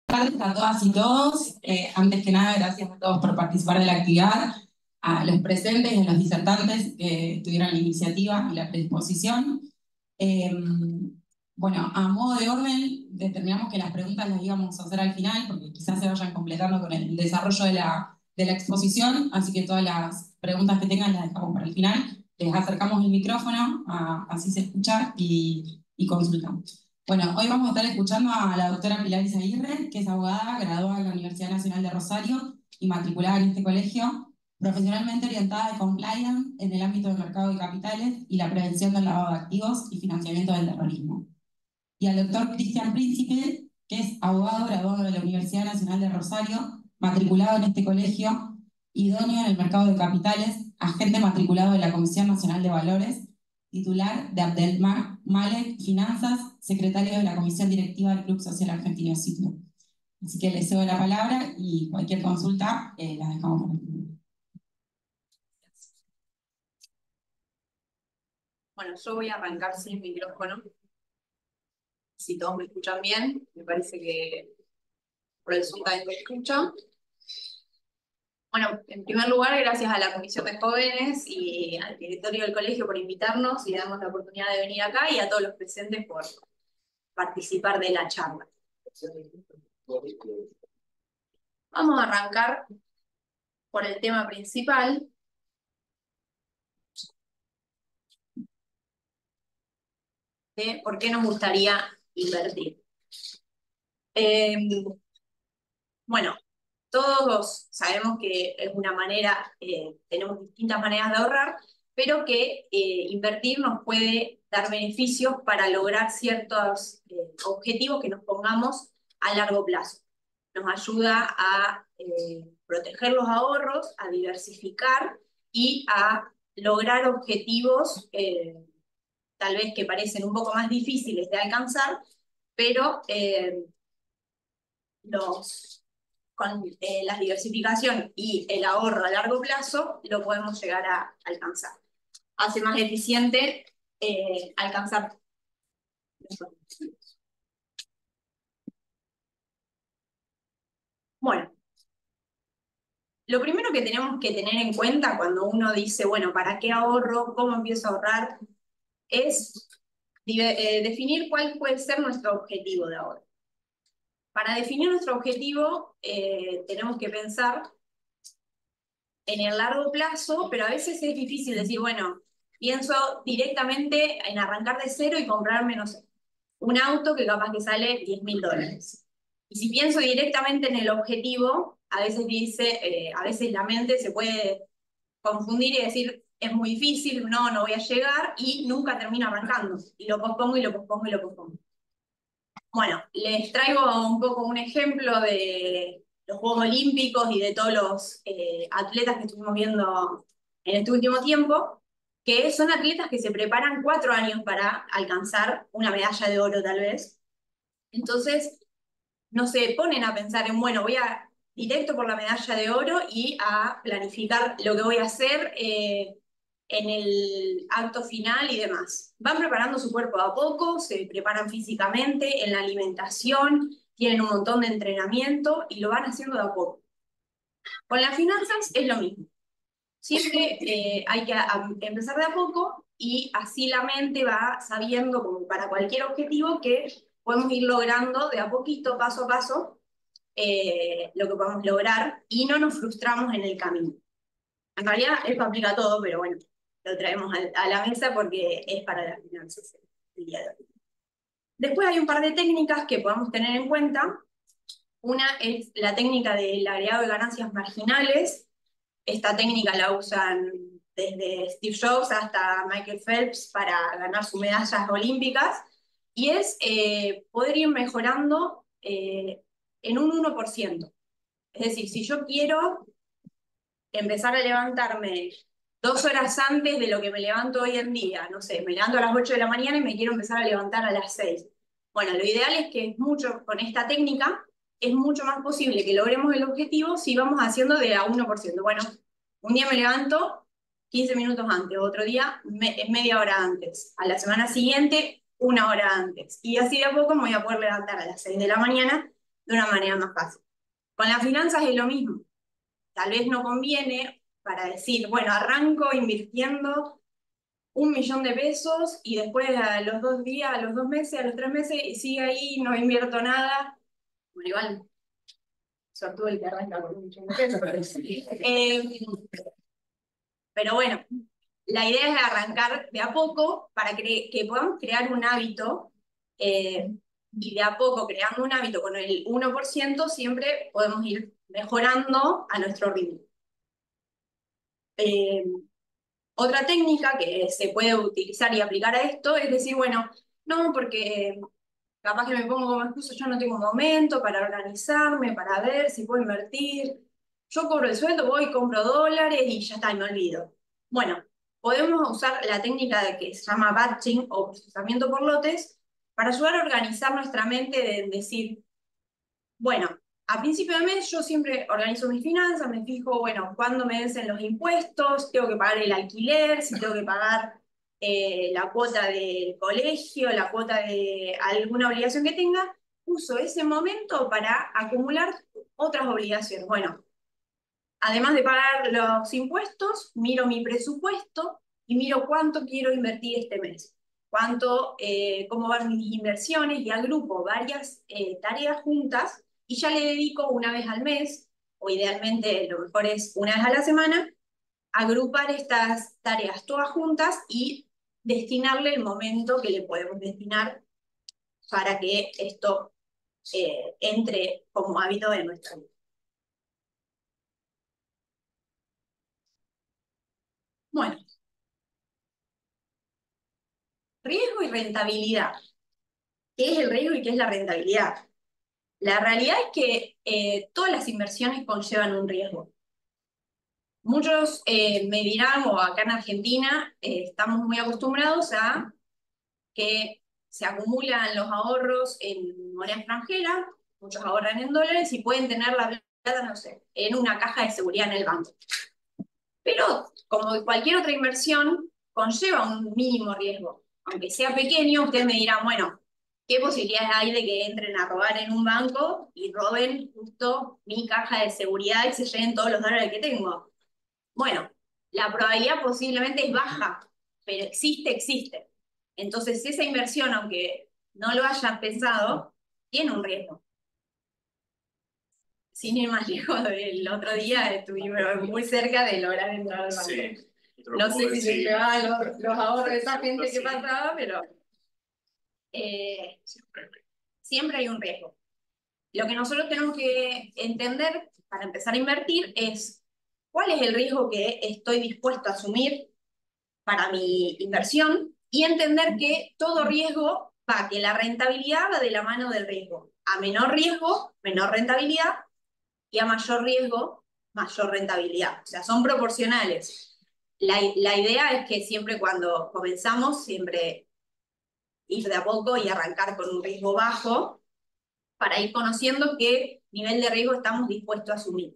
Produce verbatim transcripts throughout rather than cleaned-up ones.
Buenas tardes a todas y todos. Eh, antes que nada, gracias a todos por participar de la actividad, a los presentes y a los disertantes que tuvieron la iniciativa y la predisposición. Eh, bueno, a modo de orden, determinamos que las preguntas las íbamos a hacer al final, porque quizás se vayan completando con el desarrollo de la, de la exposición, así que todas las preguntas que tengan las dejamos para el final. Les acercamos el micrófono, a, así se escucha y, y consultamos. Bueno, hoy vamos a estar escuchando a la doctora Pilar Izaguirre, que es abogada, graduada de la Universidad Nacional de Rosario y matriculada en este colegio, profesionalmente orientada de compliance en el ámbito del mercado de capitales y la prevención del lavado de activos y financiamiento del terrorismo. Y al doctor Cristian Príncipe, que es abogado graduado de la Universidad Nacional de Rosario, matriculado en este colegio, idóneo en el mercado de capitales, agente matriculado de la Comisión Nacional de Valores, titular de Abdelmalek Finanzas, secretario de la Comisión Directiva del Club Social Argentino Ciclo. Así que les cedo la palabra y cualquier consulta eh, la dejamos para el final. Bueno, yo voy a arrancar sin micrófono. Si todos me escuchan bien, me parece que por el Zoom también me escuchan. Bueno, en primer lugar, gracias a la Comisión de Jóvenes y al directorio del colegio por invitarnos y darnos la oportunidad de venir acá, y a todos los presentes por participar de la charla. Vamos a arrancar por el tema principal. De por qué nos gustaría invertir. Eh, bueno, todos sabemos que es una manera, eh, tenemos distintas maneras de ahorrar, pero que eh, invertir nos puede dar beneficios para lograr ciertos eh, objetivos que nos pongamos a largo plazo. Nos ayuda a eh, proteger los ahorros, a diversificar y a lograr objetivos eh, tal vez que parecen un poco más difíciles de alcanzar, pero eh, los, con eh, la diversificación y el ahorro a largo plazo lo podemos llegar a alcanzar. Hace más eficiente eh, alcanzar. Bueno, lo primero que tenemos que tener en cuenta cuando uno dice, bueno, ¿para qué ahorro? ¿Cómo empiezo a ahorrar? Es eh, definir cuál puede ser nuestro objetivo de ahorro. Para definir nuestro objetivo, eh, tenemos que pensar en el largo plazo, pero a veces es difícil decir, bueno, pienso directamente en arrancar de cero y comprarme, no sé, un auto que capaz que sale diez mil dólares. Y si pienso directamente en el objetivo, a veces dice, eh, a veces la mente se puede confundir y decir, es muy difícil, no, no voy a llegar, y nunca termino arrancando. Y lo pospongo y lo pospongo y lo pospongo. Bueno, les traigo un poco un ejemplo de los Juegos Olímpicos y de todos los eh, atletas que estuvimos viendo en este último tiempo, que son atletas que se preparan cuatro años para alcanzar una medalla de oro tal vez. Entonces, no se ponen a pensar en, bueno, voy a directo por la medalla de oro y a planificar lo que voy a hacer eh, en el acto final y demás. Van preparando su cuerpo a poco, se preparan físicamente, en la alimentación, tienen un montón de entrenamiento y lo van haciendo de a poco. Con las finanzas es lo mismo. Siempre eh, hay que a, empezar de a poco, y así la mente va sabiendo, como para cualquier objetivo, que podemos ir logrando de a poquito, paso a paso, eh, lo que podemos lograr, y no nos frustramos en el camino. En realidad esto aplica a todo, pero bueno, lo traemos a, a la mesa porque es para las finanzas el día de hoy. Después hay un par de técnicas que podemos tener en cuenta. Una es la técnica del agregado de ganancias marginales. Esta técnica la usan desde Steve Jobs hasta Michael Phelps para ganar sus medallas olímpicas, y es eh, poder ir mejorando eh, en un uno por ciento. Es decir, si yo quiero empezar a levantarme dos horas antes de lo que me levanto hoy en día, no sé, me levanto a las ocho de la mañana y me quiero empezar a levantar a las seis. Bueno, lo ideal es que es mucho, con esta técnica, es mucho más posible que logremos el objetivo si vamos haciendo de a uno por ciento. Bueno, un día me levanto quince minutos antes, otro día me, media hora antes, a la semana siguiente una hora antes, y así de a poco me voy a poder levantar a las seis de la mañana de una manera más fácil. Con las finanzas es lo mismo. Tal vez no conviene para decir, bueno, arranco invirtiendo un millón de pesos y después a los dos días, a los dos meses, a los tres meses, y sigue ahí, no invierto nada. Bueno, igual, sobre todo el que arranca con un millón de pesos. Pero, eh, pero bueno, la idea es arrancar de a poco para que, que podamos crear un hábito, eh, y de a poco, creando un hábito con el uno por ciento, siempre podemos ir mejorando a nuestro ritmo. Eh, Otra técnica que se puede utilizar y aplicar a esto es decir, bueno, no, porque capaz que me pongo como excusa, yo no tengo momento para organizarme, para ver si puedo invertir. Yo cobro el sueldo, voy y compro dólares y ya está, y me olvido. Bueno, podemos usar la técnica de que se llama batching o procesamiento por lotes para ayudar a organizar nuestra mente, de decir, bueno, a principio de mes yo siempre organizo mis finanzas, me fijo, bueno, cuándo me vencen los impuestos, tengo que pagar el alquiler, si tengo que pagar eh, la cuota del colegio, la cuota de alguna obligación que tenga, uso ese momento para acumular otras obligaciones. Bueno, además de pagar los impuestos, miro mi presupuesto y miro cuánto quiero invertir este mes, cuánto, eh, cómo van mis inversiones, y agrupo varias eh, tareas juntas y ya le dedico una vez al mes, o idealmente lo mejor es una vez a la semana, agrupar estas tareas todas juntas y destinarle el momento que le podemos destinar para que esto eh, entre como hábito en nuestra vida. Bueno, riesgo y rentabilidad. ¿Qué es el riesgo y qué es la rentabilidad? La realidad es que eh, todas las inversiones conllevan un riesgo. Muchos eh, me dirán, o acá en Argentina eh, estamos muy acostumbrados a que se acumulan los ahorros en moneda extranjera, muchos ahorran en dólares y pueden tener la plata, no sé, en una caja de seguridad en el banco. Pero, como cualquier otra inversión, conlleva un mínimo riesgo. Aunque sea pequeño, ustedes me dirán, bueno, ¿qué posibilidades hay de que entren a robar en un banco y roben justo mi caja de seguridad y se lleven todos los dólares que tengo? Bueno, la probabilidad posiblemente es baja, pero existe, existe. Entonces, esa inversión, aunque no lo hayas pensado, tiene un riesgo. Sin ir más lejos, el otro día estuvimos muy cerca de lograr entrar al banco. Sí, no sé si se llevaban los, los ahorros de esa gente que pasaba, pero eh, siempre hay un riesgo. Lo que nosotros tenemos que entender para empezar a invertir es cuál es el riesgo que estoy dispuesto a asumir para mi inversión, y entender que todo riesgo va, que la rentabilidad va de la mano del riesgo. A menor riesgo, menor rentabilidad, y a mayor riesgo, mayor rentabilidad. O sea, son proporcionales. La, la idea es que siempre cuando comenzamos, siempre ir de a poco y arrancar con un riesgo bajo para ir conociendo qué nivel de riesgo estamos dispuestos a asumir.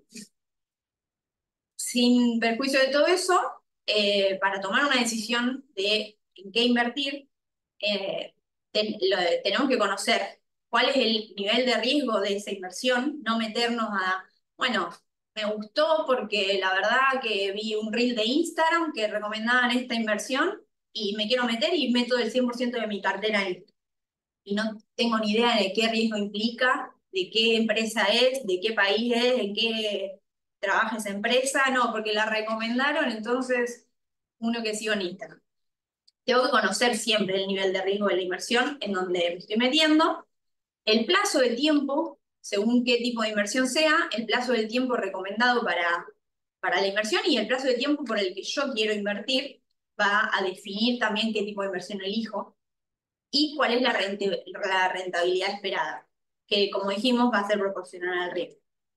Sin perjuicio de todo eso, eh, para tomar una decisión de en qué invertir, eh, ten, lo, tenemos que conocer cuál es el nivel de riesgo de esa inversión, no meternos a, bueno, me gustó porque la verdad que vi un reel de Instagram que recomendaban esta inversión y me quiero meter y meto el cien por ciento de mi cartera ahí. Y no tengo ni idea de qué riesgo implica, de qué empresa es, de qué país es, en qué trabaja esa empresa, no, porque la recomendaron, entonces uno que sigo en Instagram. Tengo que conocer siempre el nivel de riesgo de la inversión en donde me estoy metiendo, el plazo de tiempo, según qué tipo de inversión sea, el plazo del tiempo recomendado para, para la inversión, y el plazo de tiempo por el que yo quiero invertir va a definir también qué tipo de inversión elijo y cuál es la, rente, la rentabilidad esperada, que como dijimos va a ser proporcional al riesgo.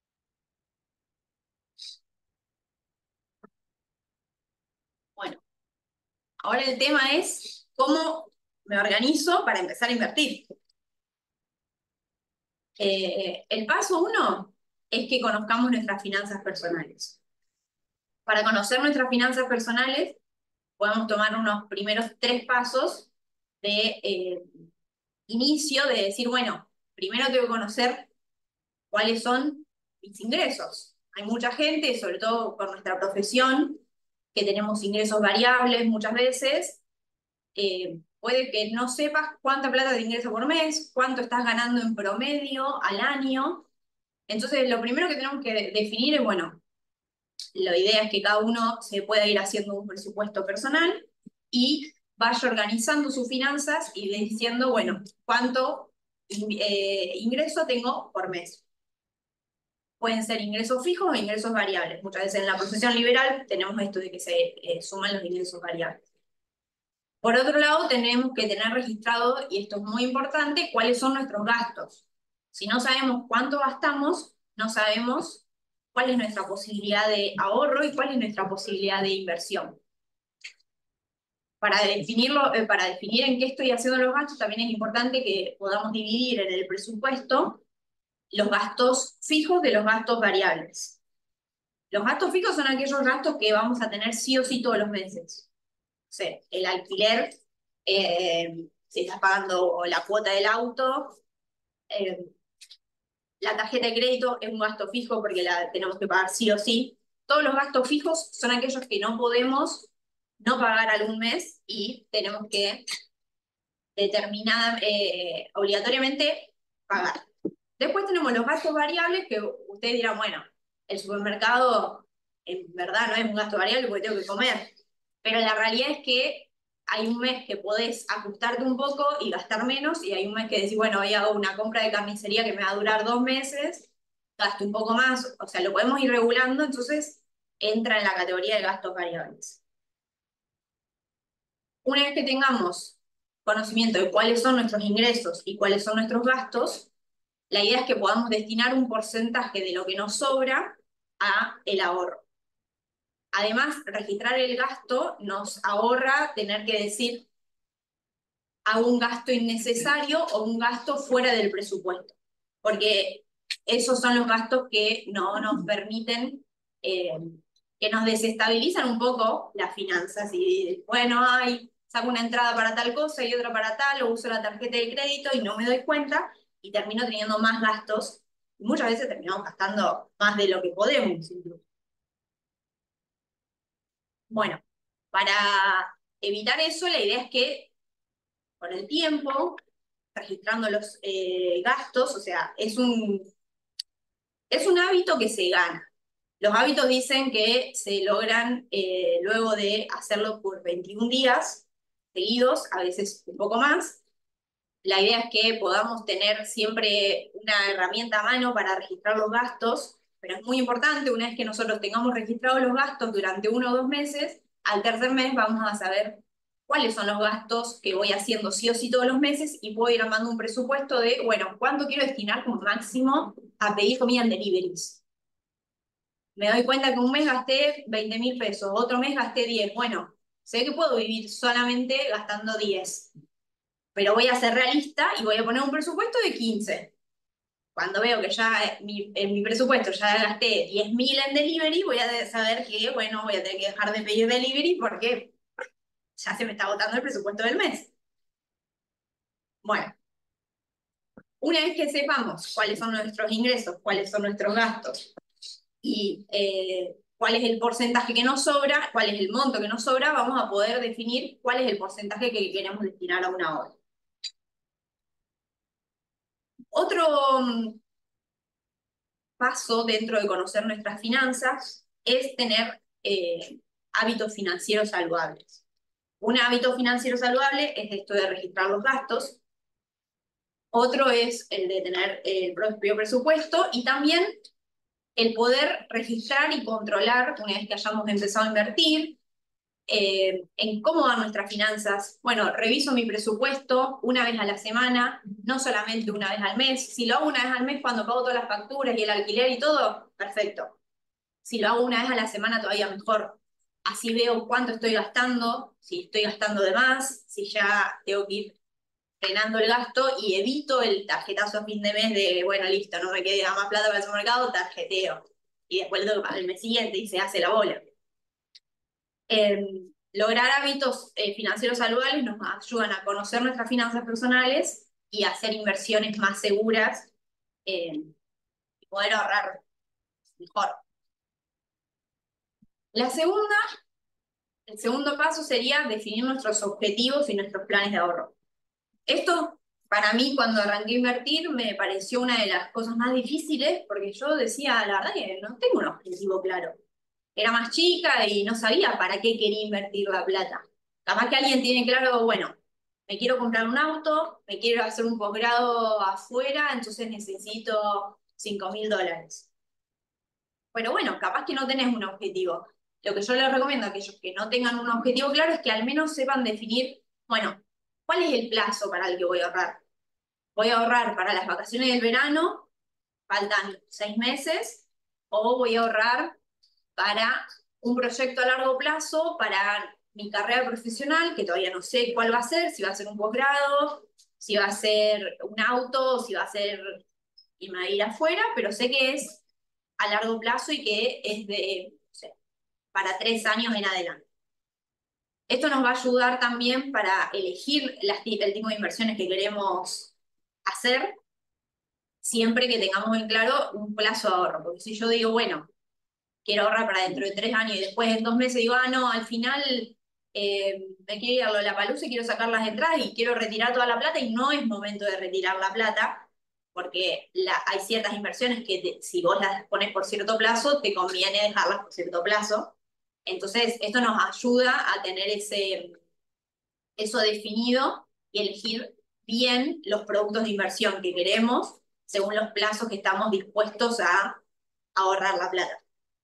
Bueno, ahora el tema es cómo me organizo para empezar a invertir. Eh, el paso uno es que conozcamos nuestras finanzas personales. Para conocer nuestras finanzas personales, podemos tomar unos primeros tres pasos de eh, inicio, de decir, bueno, primero tengo que conocer cuáles son mis ingresos. Hay mucha gente, sobre todo por nuestra profesión, que tenemos ingresos variables muchas veces, eh, puede que no sepas cuánta plata te ingresa por mes, cuánto estás ganando en promedio al año. Entonces, lo primero que tenemos que definir es, bueno, la idea es que cada uno se pueda ir haciendo un presupuesto personal y vaya organizando sus finanzas y diciendo, bueno, cuánto eh, ingreso tengo por mes. Pueden ser ingresos fijos o ingresos variables. Muchas veces en la profesión liberal tenemos esto de que se eh, suman los ingresos variables. Por otro lado, tenemos que tener registrado, y esto es muy importante, cuáles son nuestros gastos. Si no sabemos cuánto gastamos, no sabemos cuál es nuestra posibilidad de ahorro y cuál es nuestra posibilidad de inversión. Para definirlo, eh, para definir en qué estoy haciendo los gastos, también es importante que podamos dividir en el presupuesto los gastos fijos de los gastos variables. Los gastos fijos son aquellos gastos que vamos a tener sí o sí todos los meses. O sea, el alquiler, eh, si estás pagando la cuota del auto, eh, la tarjeta de crédito es un gasto fijo porque la tenemos que pagar sí o sí. Todos los gastos fijos son aquellos que no podemos no pagar algún mes y tenemos que determinada, eh, obligatoriamente pagar. Después tenemos los gastos variables que ustedes dirán, bueno, el supermercado en verdad no es un gasto variable porque tengo que comer, pero la realidad es que hay un mes que podés ajustarte un poco y gastar menos, y hay un mes que decís, bueno, hoy hago una compra de carnicería que me va a durar dos meses, gasto un poco más, o sea, lo podemos ir regulando, entonces entra en la categoría de gastos variables. Una vez que tengamos conocimiento de cuáles son nuestros ingresos y cuáles son nuestros gastos, la idea es que podamos destinar un porcentaje de lo que nos sobra a el ahorro. Además, registrar el gasto nos ahorra tener que decir hago un gasto innecesario o un gasto fuera del presupuesto, porque esos son los gastos que no nos permiten, eh, que nos desestabilizan un poco las finanzas y, bueno, ay, saco una entrada para tal cosa y otra para tal, o uso la tarjeta de crédito y no me doy cuenta y termino teniendo más gastos. Y muchas veces terminamos gastando más de lo que podemos, incluso. Bueno, para evitar eso, la idea es que con el tiempo, registrando los eh, gastos, o sea, es un, es un hábito que se gana. Los hábitos dicen que se logran eh, luego de hacerlo por veintiún días seguidos, a veces un poco más. La idea es que podamos tener siempre una herramienta a mano para registrar los gastos, pero es muy importante, una vez que nosotros tengamos registrados los gastos durante uno o dos meses, al tercer mes vamos a saber cuáles son los gastos que voy haciendo sí o sí todos los meses y puedo ir armando un presupuesto de, bueno, ¿cuánto quiero destinar como máximo a pedir comida en deliveries? Me doy cuenta que un mes gasté veinte mil pesos, otro mes gasté diez. Bueno, sé que puedo vivir solamente gastando diez, pero voy a ser realista y voy a poner un presupuesto de quince. Cuando veo que ya mi, en mi presupuesto ya gasté diez mil en delivery, voy a saber que, bueno, voy a tener que dejar de pedir delivery porque ya se me está agotando el presupuesto del mes. Bueno, una vez que sepamos cuáles son nuestros ingresos, cuáles son nuestros gastos y eh, cuál es el porcentaje que nos sobra, cuál es el monto que nos sobra, vamos a poder definir cuál es el porcentaje que queremos destinar a un ahorro. Otro paso dentro de conocer nuestras finanzas es tener eh, hábitos financieros saludables. Un hábito financiero saludable es esto de registrar los gastos. Otro es el de tener el propio presupuesto y también el poder registrar y controlar, una vez que hayamos empezado a invertir, eh, en cómo van nuestras finanzas. Bueno, reviso mi presupuesto una vez a la semana, no solamente una vez al mes. Si lo hago una vez al mes cuando pago todas las facturas y el alquiler y todo, perfecto. Si lo hago una vez a la semana, todavía mejor. Así veo cuánto estoy gastando, si estoy gastando de más, si ya tengo que ir frenando el gasto y evito el tarjetazo a fin de mes de, bueno, listo, no me queda más plata para el supermercado, tarjeteo. Y después lo tengo que pagar el mes siguiente y se hace la bola. Eh, lograr hábitos eh, financieros saludables nos ayudan a conocer nuestras finanzas personales y a hacer inversiones más seguras, eh, poder ahorrar mejor. La segunda, el segundo paso sería definir nuestros objetivos y nuestros planes de ahorro. Esto, para mí, cuando arranqué a invertir, me pareció una de las cosas más difíciles, porque yo decía, la verdad que no tengo un objetivo claro. Era más chica y no sabía para qué quería invertir la plata. Capaz que alguien tiene claro, bueno, me quiero comprar un auto, me quiero hacer un posgrado afuera, entonces necesito cinco mil dólares. Pero bueno, capaz que no tenés un objetivo. Lo que yo les recomiendo a aquellos que no tengan un objetivo claro es que al menos sepan definir, bueno, ¿cuál es el plazo para el que voy a ahorrar? Voy a ahorrar para las vacaciones del verano, faltan seis meses, o voy a ahorrar para un proyecto a largo plazo, para mi carrera profesional, que todavía no sé cuál va a ser, si va a ser un posgrado, si va a ser un auto, si va a ser irme a ir afuera, pero sé que es a largo plazo y que es de, no sé, para tres años en adelante. Esto nos va a ayudar también para elegir las, el tipo de inversiones que queremos hacer, siempre que tengamos en claro un plazo de ahorro. Porque si yo digo, bueno, quiero ahorrar para dentro de tres años y después en dos meses digo, ah, no, al final eh, me quiero ir a Lollapalooza y quiero sacar las entradas y quiero retirar toda la plata y no es momento de retirar la plata, porque la, hay ciertas inversiones que te, si vos las pones por cierto plazo, te conviene dejarlas por cierto plazo. Entonces, esto nos ayuda a tener ese, eso definido y elegir bien los productos de inversión que queremos según los plazos que estamos dispuestos a ahorrar la plata.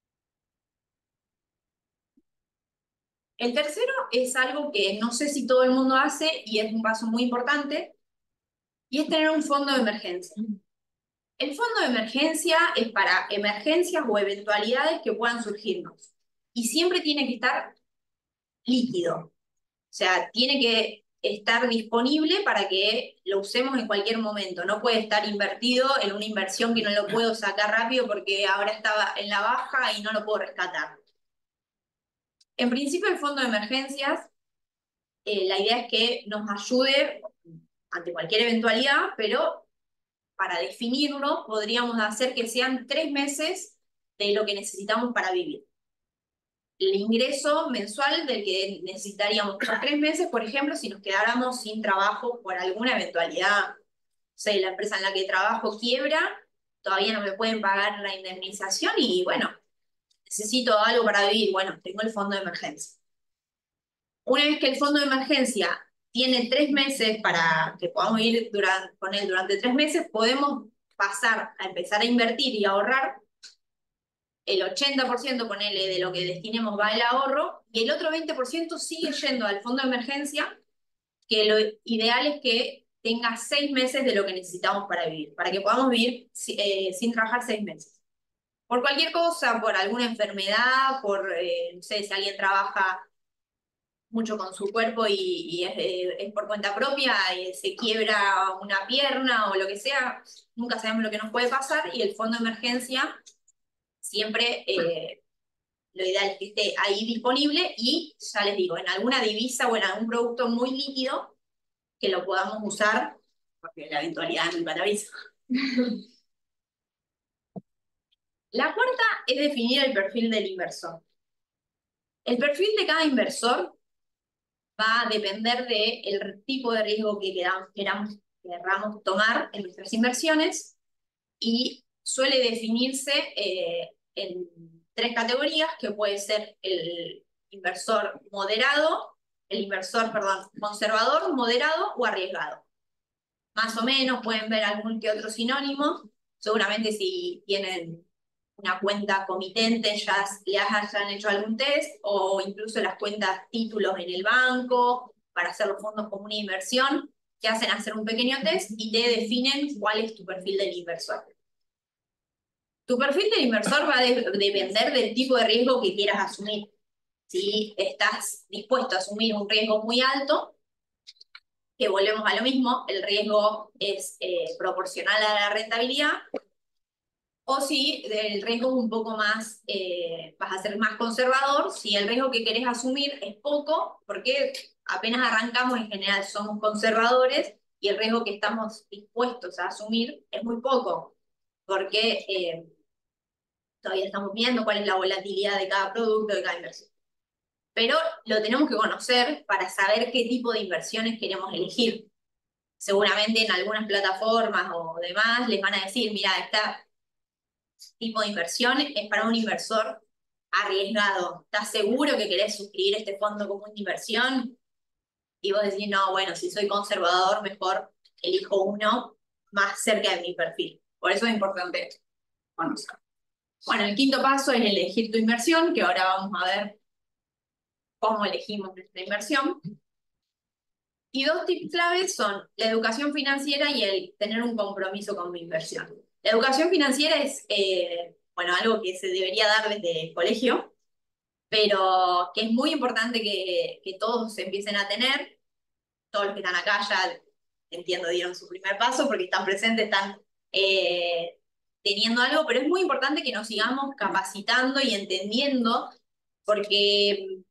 El tercero es algo que no sé si todo el mundo hace y es un paso muy importante, y es tener un fondo de emergencia. El fondo de emergencia es para emergencias o eventualidades que puedan surgirnos. Y siempre tiene que estar líquido. O sea, tiene que estar disponible para que lo usemos en cualquier momento. No puede estar invertido en una inversión que no lo puedo sacar rápido porque ahora estaba en la baja y no lo puedo rescatar. En principio, el fondo de emergencias, eh, la idea es que nos ayude ante cualquier eventualidad, pero para definirlo podríamos hacer que sean tres meses de lo que necesitamos para vivir. El ingreso mensual del que necesitaríamos por tres meses, por ejemplo, si nos quedáramos sin trabajo por alguna eventualidad, no sé, la empresa en la que trabajo quiebra, todavía no me pueden pagar la indemnización y bueno, necesito algo para vivir, bueno, tengo el fondo de emergencia. Una vez que el fondo de emergencia tiene tres meses para que podamos ir durante, con él durante tres meses, podemos pasar a empezar a invertir y ahorrar. El ochenta por ciento, ponele, de lo que destinemos va al ahorro, y el otro veinte por ciento sigue yendo al fondo de emergencia, que lo ideal es que tenga seis meses de lo que necesitamos para vivir, para que podamos vivir eh, sin trabajar seis meses. Por cualquier cosa, por alguna enfermedad, por, eh, no sé, si alguien trabaja mucho con su cuerpo y, y es, eh, es por cuenta propia, y se quiebra una pierna o lo que sea, nunca sabemos lo que nos puede pasar, y el fondo de emergencia siempre, eh, lo ideal es que esté ahí disponible y, ya les digo, en alguna divisa o en algún producto muy líquido que lo podamos usar, porque la eventualidad nunca te avisa. La cuarta es definir el perfil del inversor. El perfil de cada inversor va a depender del tipo de riesgo que queramos, queramos, queramos tomar en nuestras inversiones, y suele definirse eh, en tres categorías, que puede ser el inversor moderado, el inversor, perdón, conservador, moderado o arriesgado. Más o menos pueden ver algún que otro sinónimo, seguramente si tienen una cuenta comitente ya les hayan hecho algún test, o incluso las cuentas títulos en el banco para hacer los fondos comunes de inversión, que hacen hacer un pequeño test y te definen cuál es tu perfil del inversor. Tu perfil del inversor va a de depender del tipo de riesgo que quieras asumir. Si estás dispuesto a asumir un riesgo muy alto, que volvemos a lo mismo, el riesgo es eh, proporcional a la rentabilidad, o si el riesgo es un poco más, eh, vas a ser más conservador, si el riesgo que querés asumir es poco, porque apenas arrancamos en general somos conservadores y el riesgo que estamos dispuestos a asumir es muy poco. porque eh, todavía estamos viendo cuál es la volatilidad de cada producto, de cada inversión. Pero lo tenemos que conocer para saber qué tipo de inversiones queremos elegir. Seguramente en algunas plataformas o demás les van a decir, mira, este tipo de inversión es para un inversor arriesgado. ¿Estás seguro que querés suscribir este fondo común de inversión? Y vos decís, no, bueno, si soy conservador, mejor elijo uno más cerca de mi perfil. Por eso es importante conocer. Bueno, el quinto paso es elegir tu inversión, que ahora vamos a ver cómo elegimos nuestra inversión. Y dos tips claves son la educación financiera y el tener un compromiso con mi inversión. La educación financiera es, eh, bueno, algo que se debería dar desde el colegio, pero que es muy importante que, que todos se empiecen a tener. Todos los que están acá ya, entiendo, dieron su primer paso porque están presentes, están eh, teniendo algo, pero es muy importante que nos sigamos capacitando y entendiendo, porque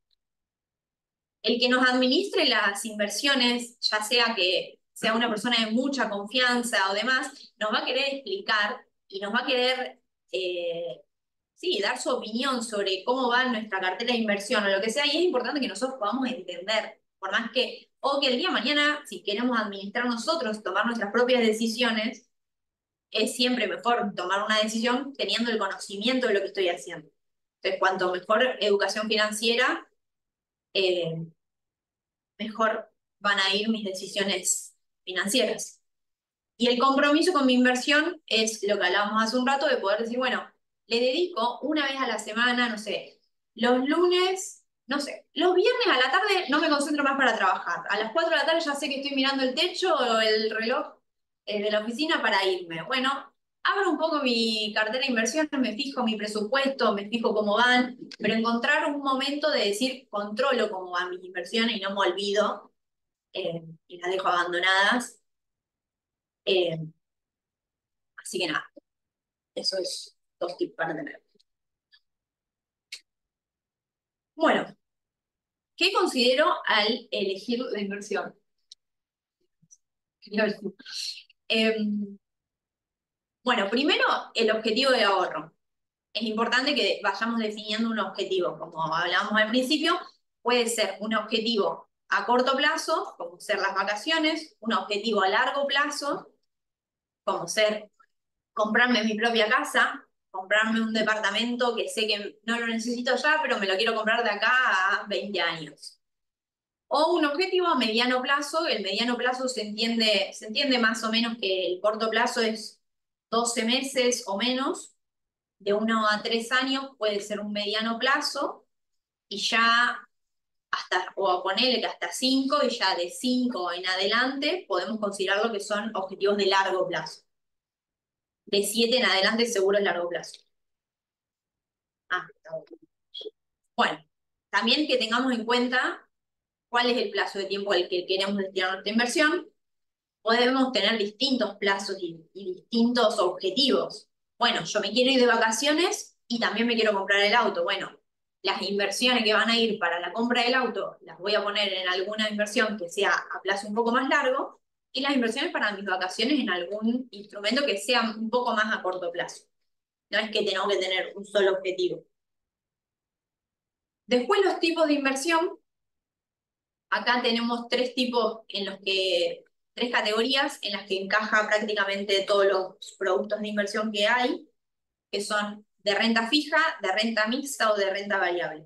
el que nos administre las inversiones, ya sea que sea una persona de mucha confianza o demás, nos va a querer explicar y nos va a querer, eh, sí, dar su opinión sobre cómo va nuestra cartera de inversión o lo que sea, y es importante que nosotros podamos entender, por más que, o que el día de mañana, si queremos administrar nosotros, tomar nuestras propias decisiones, es siempre mejor tomar una decisión teniendo el conocimiento de lo que estoy haciendo. Entonces, cuanto mejor educación financiera, eh, mejor van a ir mis decisiones financieras. Y el compromiso con mi inversión es lo que hablábamos hace un rato, de poder decir, bueno, le dedico una vez a la semana, no sé, los lunes, no sé, los viernes a la tarde no me concentro más para trabajar. A las cuatro de la tarde ya sé que estoy mirando el techo o el reloj eh, de la oficina para irme. Bueno, abro un poco mi cartera de inversión, me fijo mi presupuesto, me fijo cómo van, pero encontrar un momento de decir, controlo cómo van mis inversiones y no me olvido eh, y las dejo abandonadas. Eh, así que nada, eso es dos tips para tener. Bueno, ¿qué considero al elegir la inversión? Eh, bueno, primero, el objetivo de ahorro. Es importante que vayamos definiendo un objetivo. Como hablábamos al principio, puede ser un objetivo a corto plazo, como ser las vacaciones, un objetivo a largo plazo, como ser comprarme mi propia casa, comprarme un departamento que sé que no lo necesito ya, pero me lo quiero comprar de acá a veinte años. O un objetivo a mediano plazo, el mediano plazo se entiende, se entiende más o menos que el corto plazo es doce meses o menos, de uno a tres años puede ser un mediano plazo, y ya hasta, o ponerle que hasta cinco, y ya de cinco en adelante podemos considerar lo que son objetivos de largo plazo. De siete en adelante seguro es largo plazo. Ah, está bueno. Bueno, también que tengamos en cuenta cuál es el plazo de tiempo al que queremos destinar nuestra inversión. Podemos tener distintos plazos y, y distintos objetivos. Bueno, yo me quiero ir de vacaciones y también me quiero comprar el auto. Bueno, las inversiones que van a ir para la compra del auto las voy a poner en alguna inversión que sea a plazo un poco más largo, y las inversiones para mis vacaciones en algún instrumento que sea un poco más a corto plazo. No es que tengo que tener un solo objetivo. Después, los tipos de inversión. Acá tenemos tres tipos en los que, tres categorías en las que encaja prácticamente todos los productos de inversión que hay, que son de renta fija, de renta mixta o de renta variable.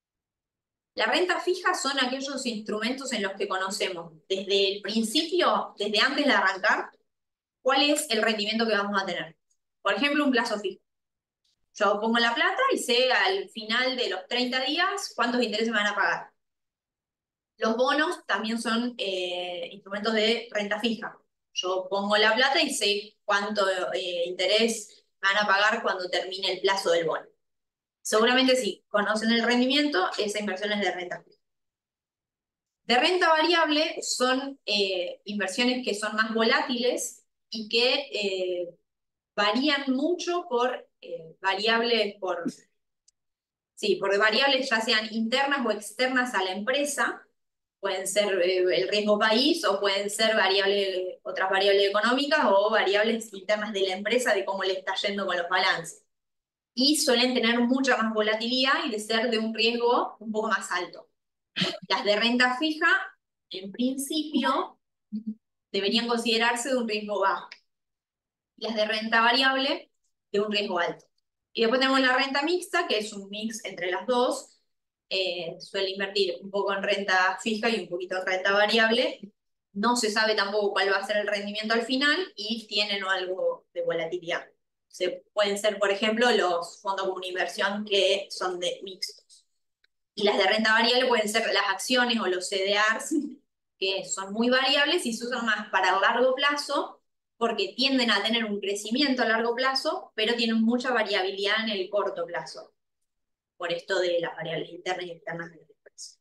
La renta fija son aquellos instrumentos en los que conocemos desde el principio, desde antes de arrancar, cuál es el rendimiento que vamos a tener. Por ejemplo, un plazo fijo. Yo pongo la plata y sé al final de los treinta días cuántos intereses me van a pagar. Los bonos también son eh, instrumentos de renta fija. Yo pongo la plata y sé cuánto eh, interés van a pagar cuando termine el plazo del bono. Seguramente si conocen el rendimiento, esa inversión es de renta fija. De renta variable son eh, inversiones que son más volátiles y que eh, varían mucho por eh, variables, por, sí, por variables ya sean internas o externas a la empresa, pueden ser eh, el riesgo país o pueden ser variables, otras variables económicas o variables internas de la empresa de cómo le está yendo con los balances. Y suelen tener mucha más volatilidad y de ser de un riesgo un poco más alto. Las de renta fija, en principio, deberían considerarse de un riesgo bajo. Las de renta variable, de un riesgo alto. Y después tenemos la renta mixta, que es un mix entre las dos. Eh, suele invertir un poco en renta fija y un poquito en renta variable. No se sabe tampoco cuál va a ser el rendimiento al final y tienen algo de volatilidad. Se, pueden ser, por ejemplo, los fondos como inversión que son de mixtos. Y las de renta variable pueden ser las acciones o los C D Rs, que son muy variables y se usan más para el largo plazo, porque tienden a tener un crecimiento a largo plazo, pero tienen mucha variabilidad en el corto plazo, por esto de las variables internas y externas de la empresa.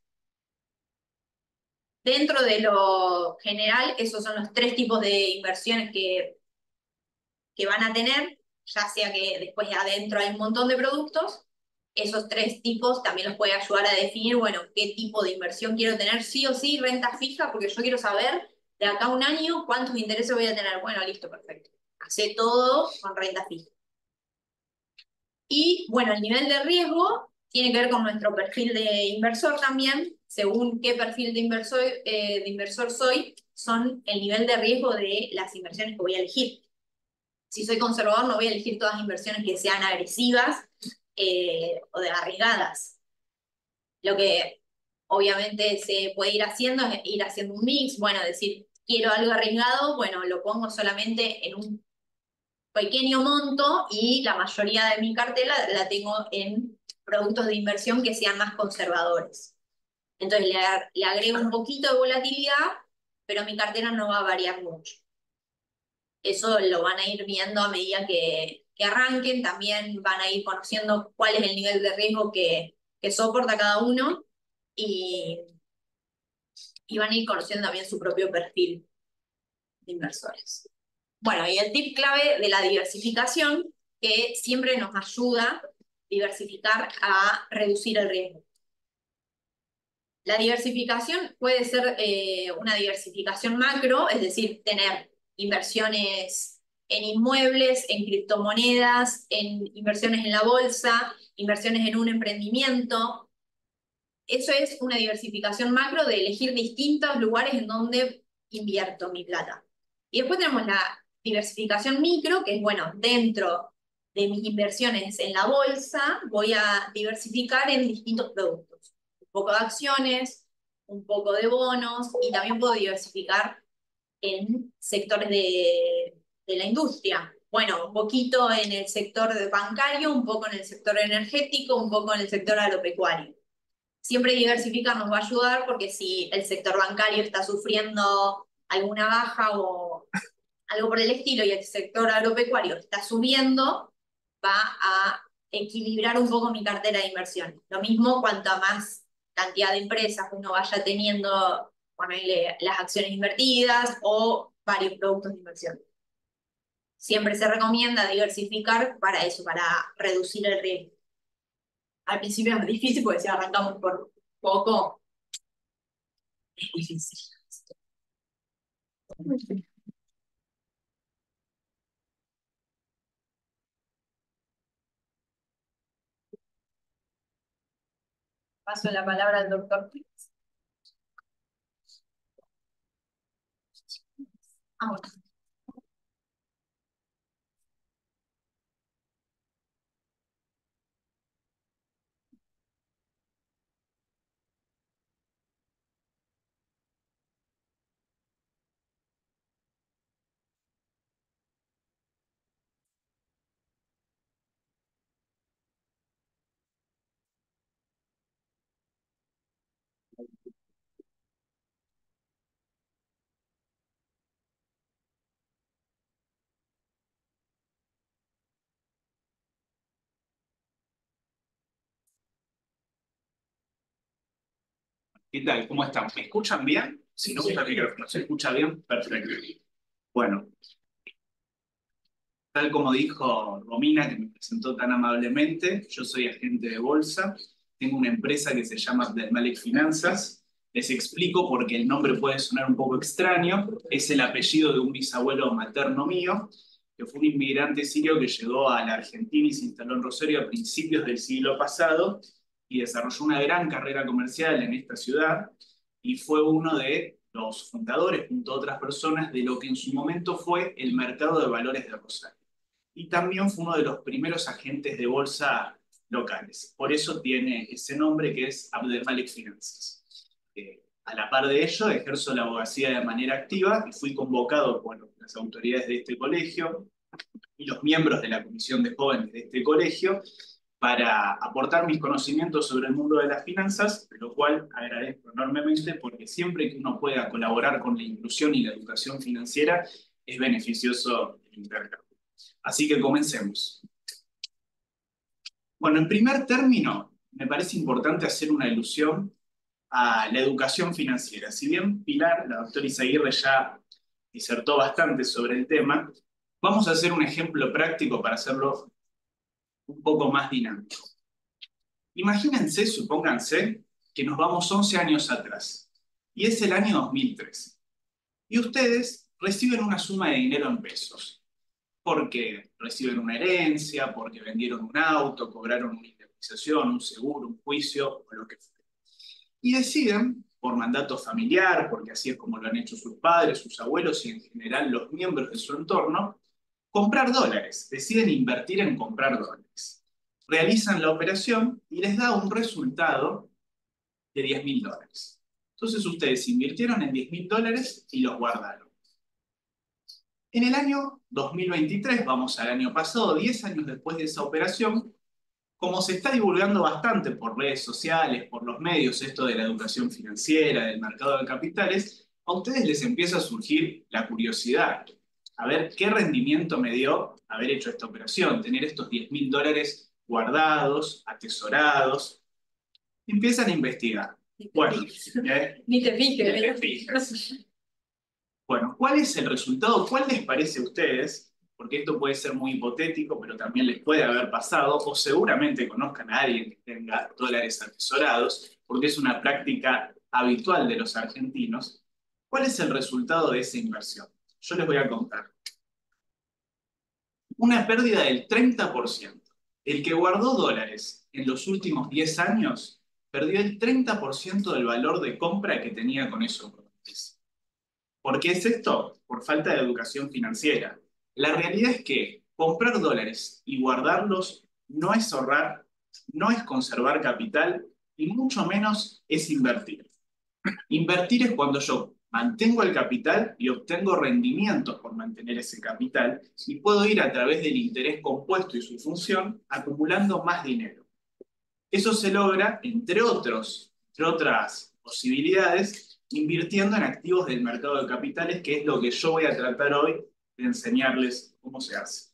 Dentro de lo general, esos son los tres tipos de inversiones que, que van a tener, ya sea que después adentro hay un montón de productos. Esos tres tipos también los puede ayudar a definir, bueno, qué tipo de inversión quiero tener, sí o sí, renta fija, porque yo quiero saber de acá a un año cuántos intereses voy a tener. Bueno, listo, perfecto. Hacé todo con renta fija. Y bueno, el nivel de riesgo tiene que ver con nuestro perfil de inversor también. Según qué perfil de inversor, eh, de inversor soy, son el nivel de riesgo de las inversiones que voy a elegir. Si soy conservador, no voy a elegir todas inversiones que sean agresivas eh, o de arriesgadas. Lo que obviamente se puede ir haciendo es ir haciendo un mix, bueno, decir, quiero algo arriesgado, bueno, lo pongo solamente en un pequeño monto y la mayoría de mi cartela la tengo en productos de inversión que sean más conservadores. Entonces le, le agrego un poquito de volatilidad, pero mi cartera no va a variar mucho. Eso lo van a ir viendo a medida que, que arranquen, también van a ir conociendo cuál es el nivel de riesgo que, que soporta cada uno y, y van a ir conociendo también su propio perfil de inversores. Bueno, y el tip clave de la diversificación, que siempre nos ayuda a diversificar a reducir el riesgo. La diversificación puede ser eh, una diversificación macro, es decir, tener inversiones en inmuebles, en criptomonedas, en inversiones en la bolsa, inversiones en un emprendimiento. Eso es una diversificación macro de elegir distintos lugares en donde invierto mi plata. Y después tenemos la diversificación micro, que es, bueno, dentro de mis inversiones en la bolsa, voy a diversificar en distintos productos. Un poco de acciones, un poco de bonos, y también puedo diversificar en sectores de, de la industria. Bueno, un poquito en el sector bancario, un poco en el sector energético, un poco en el sector agropecuario. Siempre diversificar nos va a ayudar porque si el sector bancario está sufriendo alguna baja o algo por el estilo y el sector agropecuario está subiendo, va a equilibrar un poco mi cartera de inversión. Lo mismo cuanto a más cantidad de empresas uno vaya teniendo, ponerle las acciones invertidas o varios productos de inversión. Siempre se recomienda diversificar para eso, para reducir el riesgo. Al principio es difícil porque si arrancamos por poco, es difícil. Paso la palabra al doctor Pérez. Ah, bueno. ¿Qué tal? ¿Cómo están? ¿Me escuchan bien? Si no usa el micrófono, ¿se escucha bien? Perfecto. Bueno, tal como dijo Romina, que me presentó tan amablemente, yo soy agente de bolsa, tengo una empresa que se llama Abdelmalek Finanzas, Les explico porque el nombre puede sonar un poco extraño. Es el apellido de un bisabuelo materno mío, que fue un inmigrante sirio que llegó a la Argentina y se instaló en Rosario a principios del siglo pasado y desarrolló una gran carrera comercial en esta ciudad y fue uno de los fundadores, junto a otras personas, de lo que en su momento fue el mercado de valores de Rosario. Y también fue uno de los primeros agentes de bolsa locales. Por eso tiene ese nombre que es Abdelmalek Finanzas. Eh, a la par de ello, ejerzo la abogacía de manera activa y fui convocado por las autoridades de este colegio y los miembros de la comisión de jóvenes de este colegio para aportar mis conocimientos sobre el mundo de las finanzas, de lo cual agradezco enormemente porque siempre que uno pueda colaborar con la inclusión y la educación financiera es beneficioso el intercambio. Así que comencemos. Bueno, en primer término, me parece importante hacer una alusión a la educación financiera. Si bien Pilar, la doctora Izaguirre, ya disertó bastante sobre el tema, vamos a hacer un ejemplo práctico para hacerlo un poco más dinámico. Imagínense, supónganse, que nos vamos once años atrás, y es el año dos mil tres, y ustedes reciben una suma de dinero en pesos, porque reciben una herencia, porque vendieron un auto, cobraron una indemnización, un seguro, un juicio, o lo que fuera. Y deciden, por mandato familiar, porque así es como lo han hecho sus padres, sus abuelos y en general los miembros de su entorno, comprar dólares. Deciden invertir en comprar dólares. Realizan la operación y les da un resultado de diez mil dólares. Entonces ustedes invirtieron en diez mil dólares y los guardaron. En el año dos mil veintitrés, vamos al año pasado, diez años después de esa operación, como se está divulgando bastante por redes sociales, por los medios, esto de la educación financiera, del mercado de capitales, a ustedes les empieza a surgir la curiosidad. A ver, ¿qué rendimiento me dio haber hecho esta operación? Tener estos diez mil dólares guardados, atesorados. Empiezan a investigar. Bueno, ¿eh? Ni te fijes. Ni te fijes. Bueno, ¿cuál es el resultado? ¿Cuál les parece a ustedes? Porque esto puede ser muy hipotético, pero también les puede haber pasado, o seguramente conozcan a alguien que tenga dólares atesorados, porque es una práctica habitual de los argentinos. ¿Cuál es el resultado de esa inversión? Yo les voy a contar. Una pérdida del treinta por ciento. El que guardó dólares en los últimos diez años perdió el treinta por ciento del valor de compra que tenía con esos dólares. ¿Por qué es esto? Por falta de educación financiera. La realidad es que comprar dólares y guardarlos no es ahorrar, no es conservar capital y mucho menos es invertir. Invertir es cuando yo mantengo el capital y obtengo rendimientos por mantener ese capital y puedo ir a través del interés compuesto y su función acumulando más dinero. Eso se logra, entre otros, entre otras posibilidades, invirtiendo en activos del mercado de capitales, que es lo que yo voy a tratar hoy de enseñarles cómo se hace.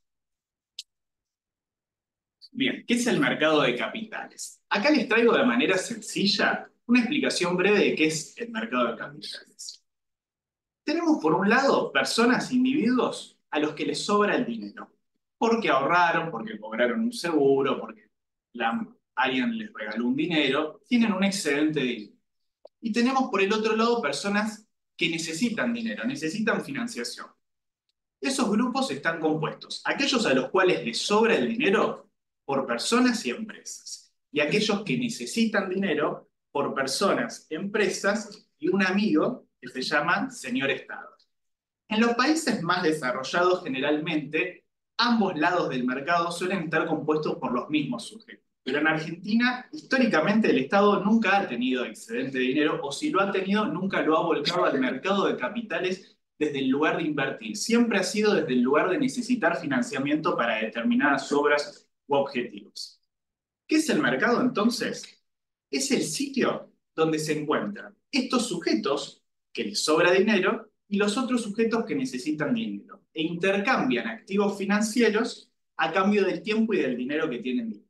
Bien, ¿qué es el mercado de capitales? Acá les traigo de manera sencilla una explicación breve de qué es el mercado de capitales. Tenemos por un lado personas, individuos, a los que les sobra el dinero, porque ahorraron, porque cobraron un seguro, porque la, alguien les regaló un dinero, tienen un excedente de dinero. Y tenemos por el otro lado personas que necesitan dinero, necesitan financiación. Esos grupos están compuestos, aquellos a los cuales les sobra el dinero por personas y empresas, y aquellos que necesitan dinero por personas, empresas y un amigo que se llama señor Estado. En los países más desarrollados, generalmente, ambos lados del mercado suelen estar compuestos por los mismos sujetos. Pero en Argentina, históricamente, el Estado nunca ha tenido excedente de dinero, o si lo ha tenido, nunca lo ha volcado al mercado de capitales desde el lugar de invertir. Siempre ha sido desde el lugar de necesitar financiamiento para determinadas obras u objetivos. ¿Qué es el mercado, entonces? Es el sitio donde se encuentran estos sujetos que les sobra dinero y los otros sujetos que necesitan dinero, e intercambian activos financieros a cambio del tiempo y del dinero que tienen dinero.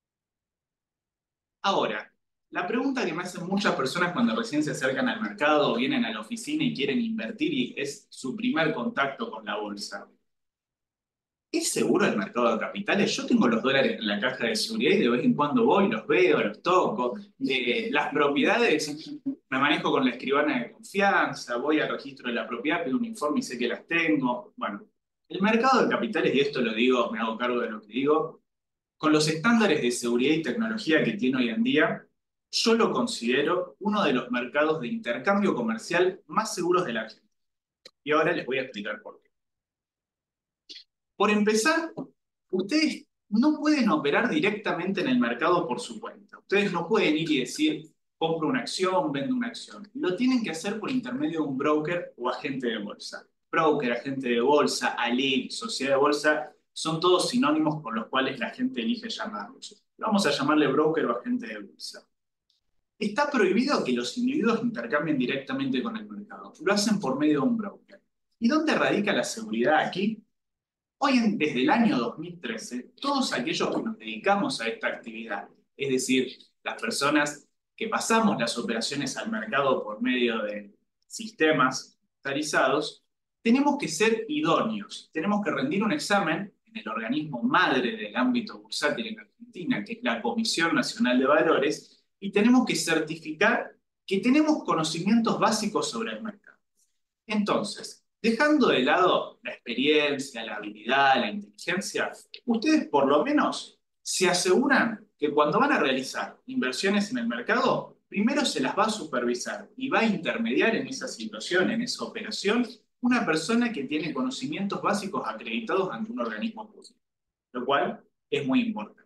Ahora, la pregunta que me hacen muchas personas cuando recién se acercan al mercado o vienen a la oficina y quieren invertir y es su primer contacto con la bolsa. ¿Es seguro el mercado de capitales? Yo tengo los dólares en la caja de seguridad y de vez en cuando voy, los veo, los toco. Eh, las propiedades, me manejo con la escribana de confianza, voy al registro de la propiedad, pido un informe y sé que las tengo. Bueno, el mercado de capitales, y esto lo digo, me hago cargo de lo que digo, con los estándares de seguridad y tecnología que tiene hoy en día, yo lo considero uno de los mercados de intercambio comercial más seguros de la Argentina. Y ahora les voy a explicar por qué. Por empezar, ustedes no pueden operar directamente en el mercado por su cuenta. Ustedes no pueden ir y decir, compro una acción, vendo una acción. Lo tienen que hacer por intermedio de un broker o agente de bolsa. Broker, agente de bolsa, A L I C, sociedad de bolsa, son todos sinónimos por los cuales la gente elige llamarlos. Vamos a llamarle broker o agente de bolsa. Está prohibido que los individuos intercambien directamente con el mercado. Lo hacen por medio de un broker. ¿Y dónde radica la seguridad aquí? Hoy, en, desde el año dos mil trece, todos aquellos que nos dedicamos a esta actividad, es decir, las personas que pasamos las operaciones al mercado por medio de sistemas computarizados, tenemos que ser idóneos, tenemos que rendir un examen en el organismo madre del ámbito bursátil en Argentina, que es la Comisión Nacional de Valores, y tenemos que certificar que tenemos conocimientos básicos sobre el mercado. Entonces, dejando de lado la experiencia, la habilidad, la inteligencia, ustedes por lo menos se aseguran que cuando van a realizar inversiones en el mercado, primero se las va a supervisar y va a intermediar en esa situación, en esa operación, una persona que tiene conocimientos básicos acreditados ante un organismo público, lo cual es muy importante.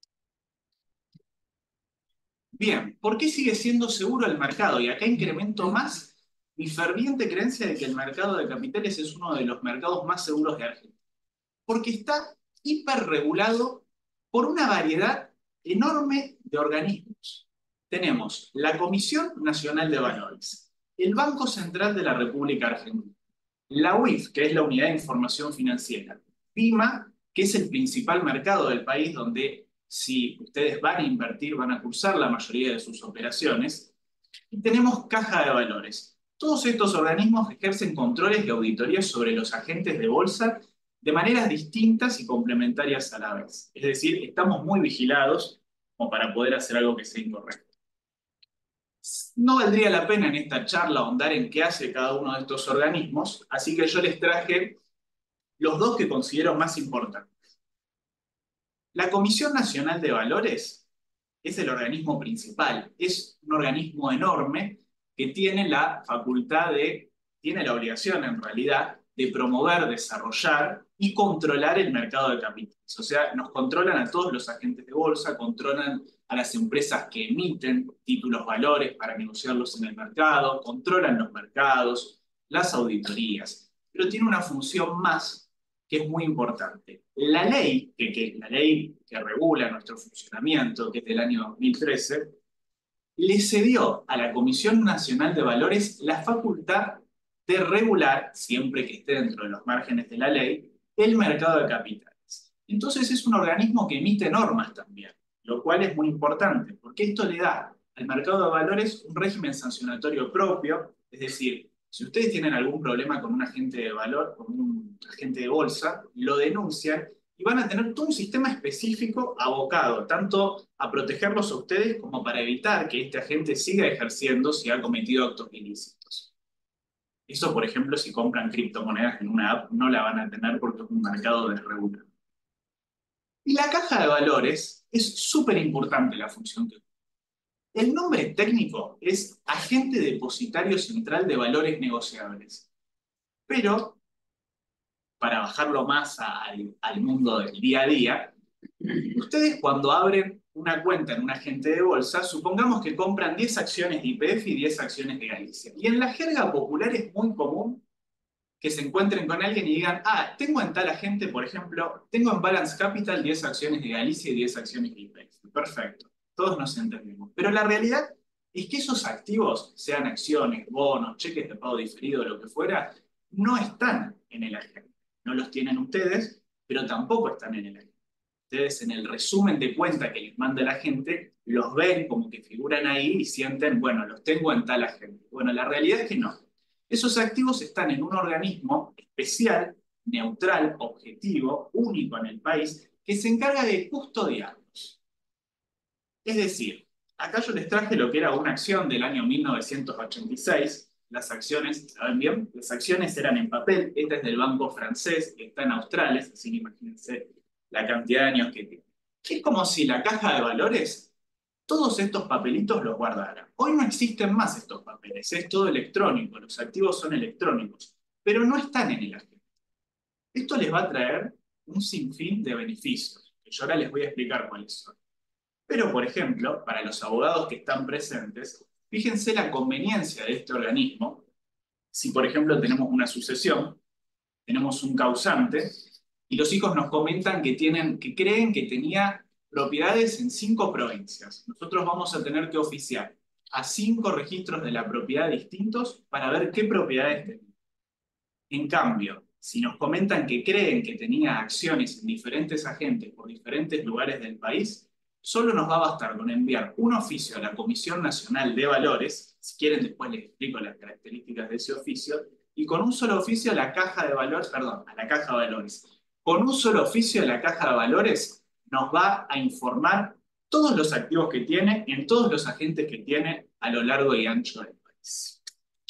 Bien, ¿por qué sigue siendo seguro el mercado? Y acá incremento más mi ferviente creencia de que el mercado de capitales es uno de los mercados más seguros de Argentina. Porque está hiperregulado por una variedad enorme de organismos. Tenemos la Comisión Nacional de Valores, el Banco Central de la República Argentina, la U I F, que es la Unidad de Información Financiera, PIMA, que es el principal mercado del país donde si ustedes van a invertir, van a cursar la mayoría de sus operaciones, y tenemos Caja de Valores. Todos estos organismos ejercen controles y auditorías sobre los agentes de bolsa de maneras distintas y complementarias a la vez. Es decir, estamos muy vigilados como para poder hacer algo que sea incorrecto. No valdría la pena en esta charla ahondar en qué hace cada uno de estos organismos, así que yo les traje los dos que considero más importantes. La Comisión Nacional de Valores es el organismo principal, es un organismo enorme que tiene la facultad de, tiene la obligación en realidad, de promover, desarrollar y controlar el mercado de capitales. O sea, nos controlan a todos los agentes de bolsa, controlan a las empresas que emiten títulos valores para negociarlos en el mercado, controlan los mercados, las auditorías, pero tiene una función más que es muy importante. La ley, que, que, la ley que regula nuestro funcionamiento, que es del año dos mil trece, le cedió a la Comisión Nacional de Valores la facultad de regular, siempre que esté dentro de los márgenes de la ley, el mercado de capitales. Entonces es un organismo que emite normas también, lo cual es muy importante, porque esto le da al mercado de valores un régimen sancionatorio propio, es decir, si ustedes tienen algún problema con un agente de valor, con un agente de bolsa, lo denuncian y van a tener todo un sistema específico abocado, tanto a protegerlos a ustedes como para evitar que este agente siga ejerciendo si ha cometido actos ilícitos. Eso, por ejemplo, si compran criptomonedas en una app, no la van a tener porque es un mercado desregulado. Y la caja de valores es súper importante la función que cumple. El nombre técnico es Agente Depositario Central de Valores Negociables. Pero, para bajarlo más al, al mundo del día a día, ustedes cuando abren una cuenta en un agente de bolsa, supongamos que compran diez acciones de Y P F y diez acciones de Galicia. Y en la jerga popular es muy común que se encuentren con alguien y digan, ah, tengo en tal agente, por ejemplo, tengo en Balance Capital diez acciones de Galicia y diez acciones de Y P F. Perfecto, todos nos entendemos. Pero la realidad es que esos activos, sean acciones, bonos, cheques de pago diferido, lo que fuera, no están en el agente. No los tienen ustedes, pero tampoco están en el agente. Ustedes en el resumen de cuenta que les manda la gente, los ven como que figuran ahí y sienten, bueno, los tengo en tal agente. Bueno, la realidad es que no. Esos activos están en un organismo especial neutral, objetivo, único en el país, que se encarga de custodiarlos. Es decir, acá yo les traje lo que era una acción del año mil novecientos ochenta y seis. Las acciones, ¿saben bien? Las acciones eran en papel. Esta es del banco francés, que está en Australia, así que imagínense la cantidad de años que tiene. Es como si la caja de valores, todos estos papelitos los guardara. Hoy no existen más estos papeles, es todo electrónico, los activos son electrónicos, pero no están en el agente. Esto les va a traer un sinfín de beneficios, que yo ahora les voy a explicar cuáles son. Pero, por ejemplo, para los abogados que están presentes, fíjense la conveniencia de este organismo. Si, por ejemplo, tenemos una sucesión, tenemos un causante, y los hijos nos comentan que, tienen, que creen que tenía propiedades en cinco provincias. Nosotros vamos a tener que oficiar a cinco registros de la propiedad distintos para ver qué propiedades tenía. En cambio, si nos comentan que creen que tenía acciones en diferentes agentes por diferentes lugares del país, solo nos va a bastar con enviar un oficio a la Comisión Nacional de Valores, si quieren después les explico las características de ese oficio, y con un solo oficio a la Caja de Valores, perdón, a la Caja de Valores. Con un solo oficio a la Caja de Valores nos va a informar todos los activos que tiene en todos los agentes que tiene a lo largo y ancho del país.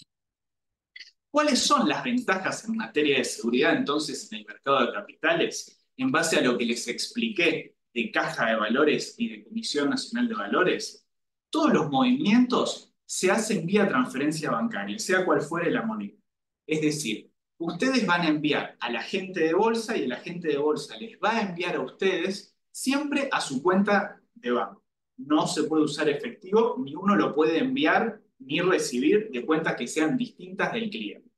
¿Cuáles son las ventajas en materia de seguridad entonces en el mercado de capitales? En base a lo que les expliqué de Caja de Valores y de Comisión Nacional de Valores, todos los movimientos se hacen vía transferencia bancaria, sea cual fuere la moneda. Es decir, ustedes van a enviar al agente de bolsa y el agente de bolsa les va a enviar a ustedes siempre a su cuenta de banco. No se puede usar efectivo, ni uno lo puede enviar ni recibir de cuentas que sean distintas del cliente.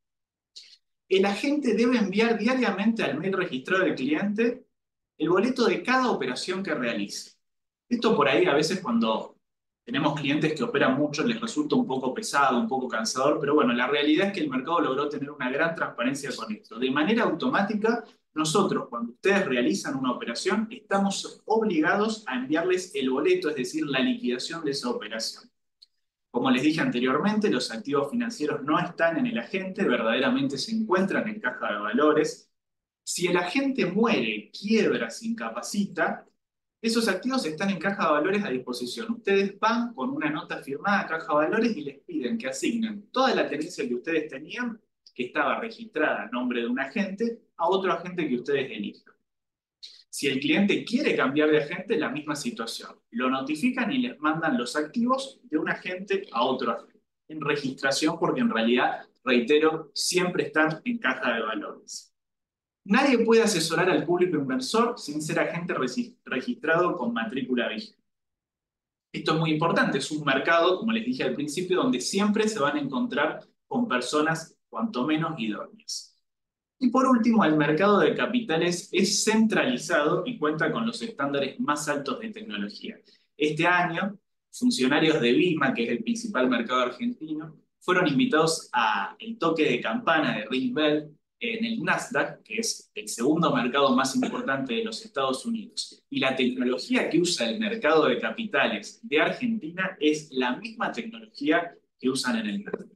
El agente debe enviar diariamente al mail registrado del cliente el boleto de cada operación que realice. Esto por ahí a veces cuando tenemos clientes que operan mucho les resulta un poco pesado, un poco cansador, pero bueno, la realidad es que el mercado logró tener una gran transparencia con esto. De manera automática, nosotros cuando ustedes realizan una operación, estamos obligados a enviarles el boleto, es decir, la liquidación de esa operación. Como les dije anteriormente, los activos financieros no están en el agente, verdaderamente se encuentran en caja de valores. Si el agente muere, quiebra, se incapacita, esos activos están en caja de valores a disposición. Ustedes van con una nota firmada a caja de valores y les piden que asignen toda la tenencia que ustedes tenían, que estaba registrada a nombre de un agente, a otro agente que ustedes elijan. Si el cliente quiere cambiar de agente, la misma situación. Lo notifican y les mandan los activos de un agente a otro agente. En registración, porque en realidad, reitero, siempre están en caja de valores. Nadie puede asesorar al público inversor sin ser agente registrado con matrícula vigente. Esto es muy importante, es un mercado, como les dije al principio, donde siempre se van a encontrar con personas cuanto menos idóneas. Y por último, el mercado de capitales es centralizado y cuenta con los estándares más altos de tecnología. Este año, funcionarios de BIMA, que es el principal mercado argentino, fueron invitados al toque de campana de Ring Bell en el Nasdaq, que es el segundo mercado más importante de los Estados Unidos. Y la tecnología que usa el mercado de capitales de Argentina es la misma tecnología que usan en el Nasdaq.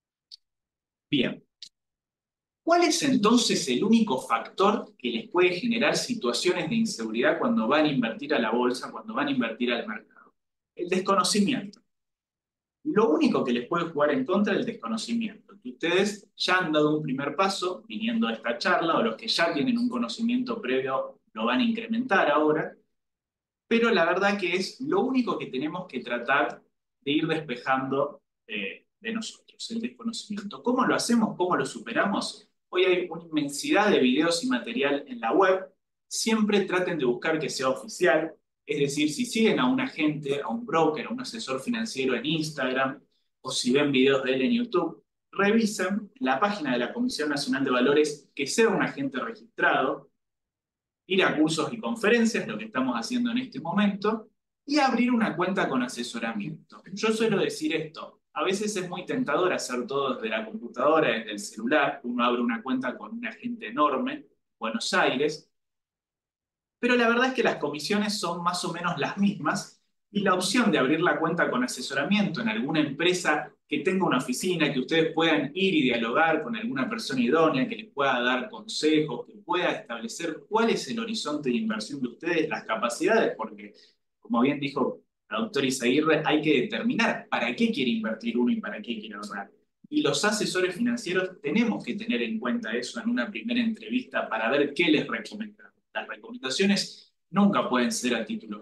Bien. ¿Cuál es entonces el único factor que les puede generar situaciones de inseguridad cuando van a invertir a la bolsa, cuando van a invertir al mercado? El desconocimiento. Lo único que les puede jugar en contra es el desconocimiento. Que ustedes ya han dado un primer paso viniendo a esta charla, o los que ya tienen un conocimiento previo lo van a incrementar ahora, pero la verdad que es lo único que tenemos que tratar de ir despejando eh, de nosotros, el desconocimiento. ¿Cómo lo hacemos? ¿Cómo lo superamos? Hoy hay una inmensidad de videos y material en la web. Siempre traten de buscar que sea oficial. Es decir, si siguen a un agente, a un broker, a un asesor financiero en Instagram, o si ven videos de él en YouTube, revisen la página de la Comisión Nacional de Valores que sea un agente registrado, ir a cursos y conferencias, lo que estamos haciendo en este momento, y abrir una cuenta con asesoramiento. Yo suelo decir esto. A veces es muy tentador hacer todo desde la computadora, desde el celular. Uno abre una cuenta con un agente enorme, Buenos Aires, pero la verdad es que las comisiones son más o menos las mismas Y la opción de abrir la cuenta con asesoramiento en alguna empresa que tenga una oficina, que ustedes puedan ir y dialogar con alguna persona idónea, que les pueda dar consejos, que pueda establecer cuál es el horizonte de inversión de ustedes, las capacidades, porque, como bien dijo la doctora Izaguirre, hay que determinar para qué quiere invertir uno y para qué quiere ahorrar. Y los asesores financieros tenemos que tener en cuenta eso en una primera entrevista para ver qué les recomendamos. Las recomendaciones nunca pueden ser a título.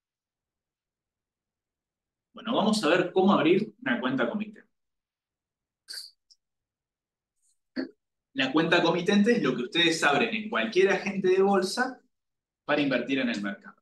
Bueno, vamos a ver cómo abrir una cuenta comitente. La cuenta comitente es lo que ustedes abren en cualquier agente de bolsa para invertir en el mercado.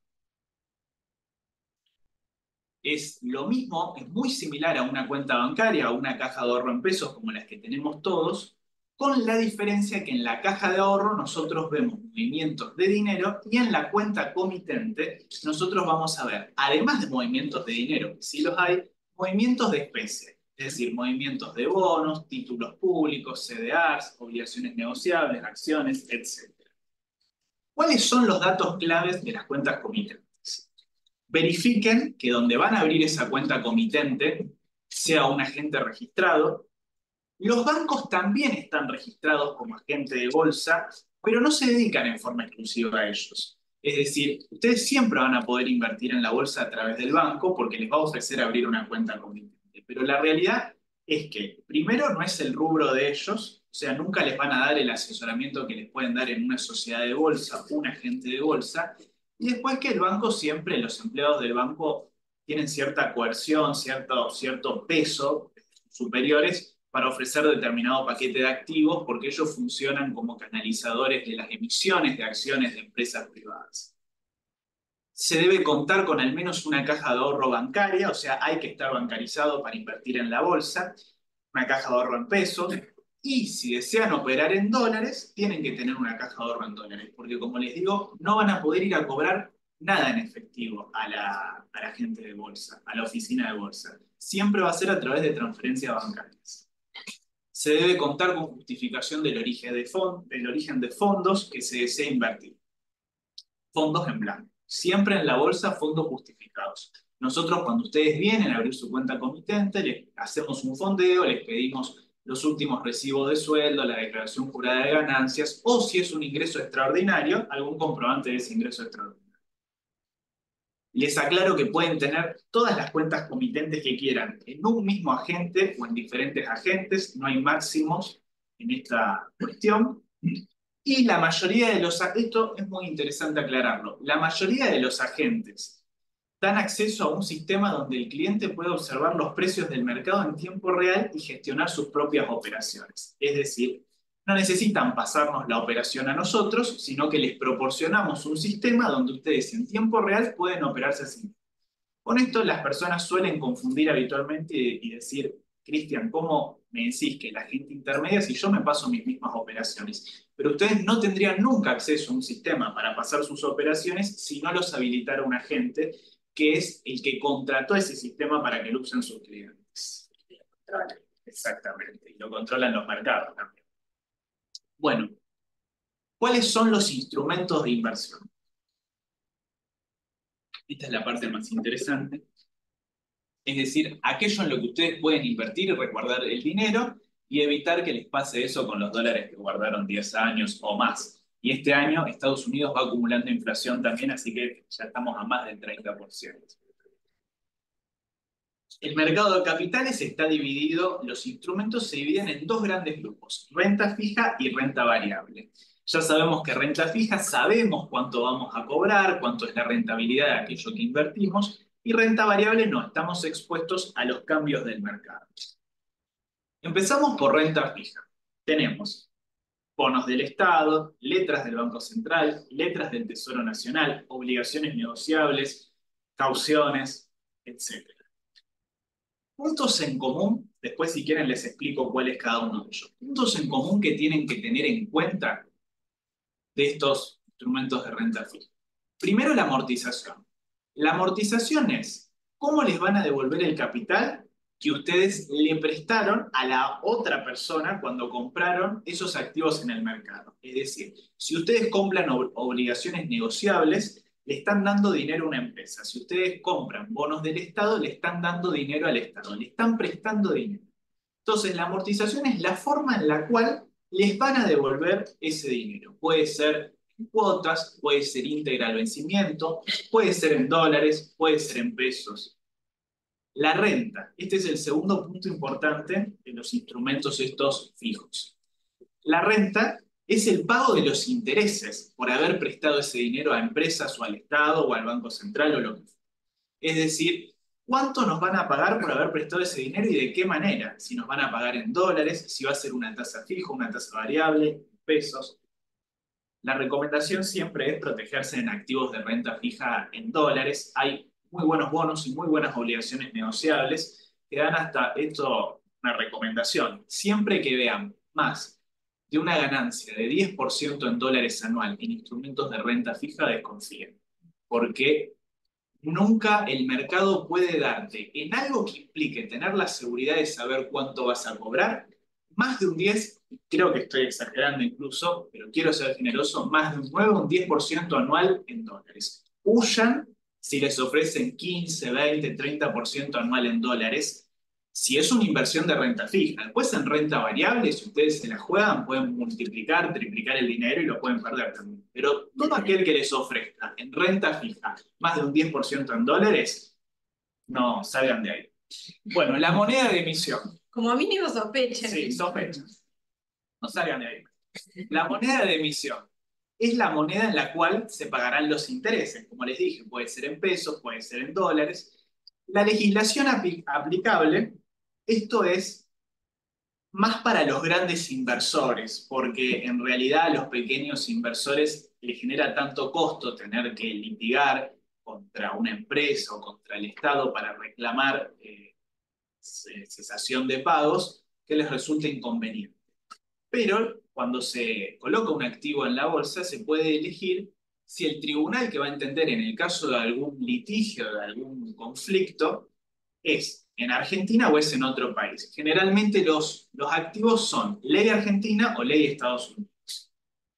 Es lo mismo, es muy similar a una cuenta bancaria o una caja de ahorro en pesos como las que tenemos todos, con la diferencia que en la caja de ahorro nosotros vemos movimientos de dinero y en la cuenta comitente nosotros vamos a ver, además de movimientos de dinero, que sí los hay, movimientos de especie, es decir, movimientos de bonos, títulos públicos, C D Rs, obligaciones negociables, acciones, etcétera. ¿Cuáles son los datos claves de las cuentas comitentes? Verifiquen que donde van a abrir esa cuenta comitente sea un agente registrado. Los bancos también están registrados como agente de bolsa, pero no se dedican en forma exclusiva a ellos. Es decir, ustedes siempre van a poder invertir en la bolsa a través del banco porque les va a ofrecer abrir una cuenta comitente. Pero la realidad es que, primero, no es el rubro de ellos, o sea, nunca les van a dar el asesoramiento que les pueden dar en una sociedad de bolsa, un agente de bolsa, y después que el banco siempre, los empleados del banco tienen cierta coerción, cierto, cierto peso superiores para ofrecer determinado paquete de activos, porque ellos funcionan como canalizadores de las emisiones de acciones de empresas privadas. Se debe contar con al menos una caja de ahorro bancaria, o sea, hay que estar bancarizado para invertir en la bolsa, una caja de ahorro en pesos, y si desean operar en dólares, tienen que tener una caja de ahorro en dólares, porque como les digo, no van a poder ir a cobrar nada en efectivo a la, a la gente de bolsa, a la oficina de bolsa. Siempre va a ser a través de transferencias bancarias. Se debe contar con justificación del origen de, fond del origen de fondos que se desea invertir. Fondos en blanco. Siempre en la bolsa, fondos justificados. Nosotros, cuando ustedes vienen a abrir su cuenta comitente, les hacemos un fondeo, les pedimos los últimos recibos de sueldo, la declaración jurada de ganancias, o si es un ingreso extraordinario, algún comprobante de ese ingreso extraordinario. Les aclaro que pueden tener todas las cuentas comitentes que quieran en un mismo agente o en diferentes agentes, no hay máximos en esta cuestión. Y la mayoría de los, esto es muy interesante aclararlo, la mayoría de los agentes dan acceso a un sistema donde el cliente puede observar los precios del mercado en tiempo real y gestionar sus propias operaciones. Es decir, no necesitan pasarnos la operación a nosotros, sino que les proporcionamos un sistema donde ustedes en tiempo real pueden operarse así. Con esto las personas suelen confundir habitualmente y decir, Cristian, ¿cómo me decís que la gente intermedia si yo me paso mis mismas operaciones? Pero ustedes no tendrían nunca acceso a un sistema para pasar sus operaciones si no los habilitara un agente, que es el que contrató ese sistema para que lo usen sus clientes. Exactamente, y lo controlan los mercados también. Bueno, ¿cuáles son los instrumentos de inversión? Esta es la parte más interesante. Es decir, aquello en lo que ustedes pueden invertir y resguardar el dinero y evitar que les pase eso con los dólares que guardaron diez años o más. Y este año Estados Unidos va acumulando inflación también, así que ya estamos a más del treinta por ciento. El mercado de capitales está dividido, los instrumentos se dividen en dos grandes grupos, renta fija y renta variable. Ya sabemos que renta fija, sabemos cuánto vamos a cobrar, cuánto es la rentabilidad de aquello que invertimos, y renta variable no, estamos expuestos a los cambios del mercado. Empezamos por renta fija. Tenemos bonos del Estado, letras del Banco Central, letras del Tesoro Nacional, obligaciones negociables, cauciones, etcétera. Puntos en común, después si quieren les explico cuál es cada uno de ellos. Puntos en común que tienen que tener en cuenta de estos instrumentos de renta fija. Primero, la amortización. La amortización es cómo les van a devolver el capital que ustedes le prestaron a la otra persona cuando compraron esos activos en el mercado. Es decir, si ustedes compran ob- obligaciones negociables, le están dando dinero a una empresa. Si ustedes compran bonos del Estado, le están dando dinero al Estado, le están prestando dinero. Entonces, la amortización es la forma en la cual les van a devolver ese dinero. Puede ser en cuotas, puede ser íntegra al vencimiento, puede ser en dólares, puede ser en pesos. La renta. Este es el segundo punto importante de los instrumentos estos fijos. La renta es el pago de los intereses por haber prestado ese dinero a empresas o al Estado o al Banco Central o lo que fuera. Es decir, ¿cuánto nos van a pagar por haber prestado ese dinero y de qué manera? Si nos van a pagar en dólares, si va a ser una tasa fija, una tasa variable, pesos. La recomendación siempre es protegerse en activos de renta fija en dólares. Hay muy buenos bonos y muy buenas obligaciones negociables que dan hasta esto una recomendación. Siempre que vean más de una ganancia de diez por ciento en dólares anual en instrumentos de renta fija, desconfíen. Porque nunca el mercado puede darte en algo que implique tener la seguridad de saber cuánto vas a cobrar, más de un diez, creo que estoy exagerando incluso, pero quiero ser generoso, más de un nueve o un diez por ciento anual en dólares. Huyan si les ofrecen quince, veinte, treinta por ciento anual en dólares, si es una inversión de renta fija. Después en renta variable, si ustedes se la juegan, pueden multiplicar, triplicar el dinero y lo pueden perder también. Pero todo aquel que les ofrezca en renta fija más de un diez por ciento en dólares, no, salgan de ahí. Bueno, la moneda de emisión. Como mínimo sospechen. Sí, sospechen. No salgan de ahí. La moneda de emisión es la moneda en la cual se pagarán los intereses. Como les dije, puede ser en pesos, puede ser en dólares. La legislación apl- aplicable, esto es más para los grandes inversores, porque en realidad a los pequeños inversores les genera tanto costo tener que litigar contra una empresa o contra el Estado para reclamar eh, cesación de pagos, que les resulta inconveniente. Pero cuando se coloca un activo en la bolsa, se puede elegir si el tribunal que va a entender en el caso de algún litigio, de algún conflicto, es en Argentina o es en otro país. Generalmente los, los activos son ley argentina o ley Estados Unidos.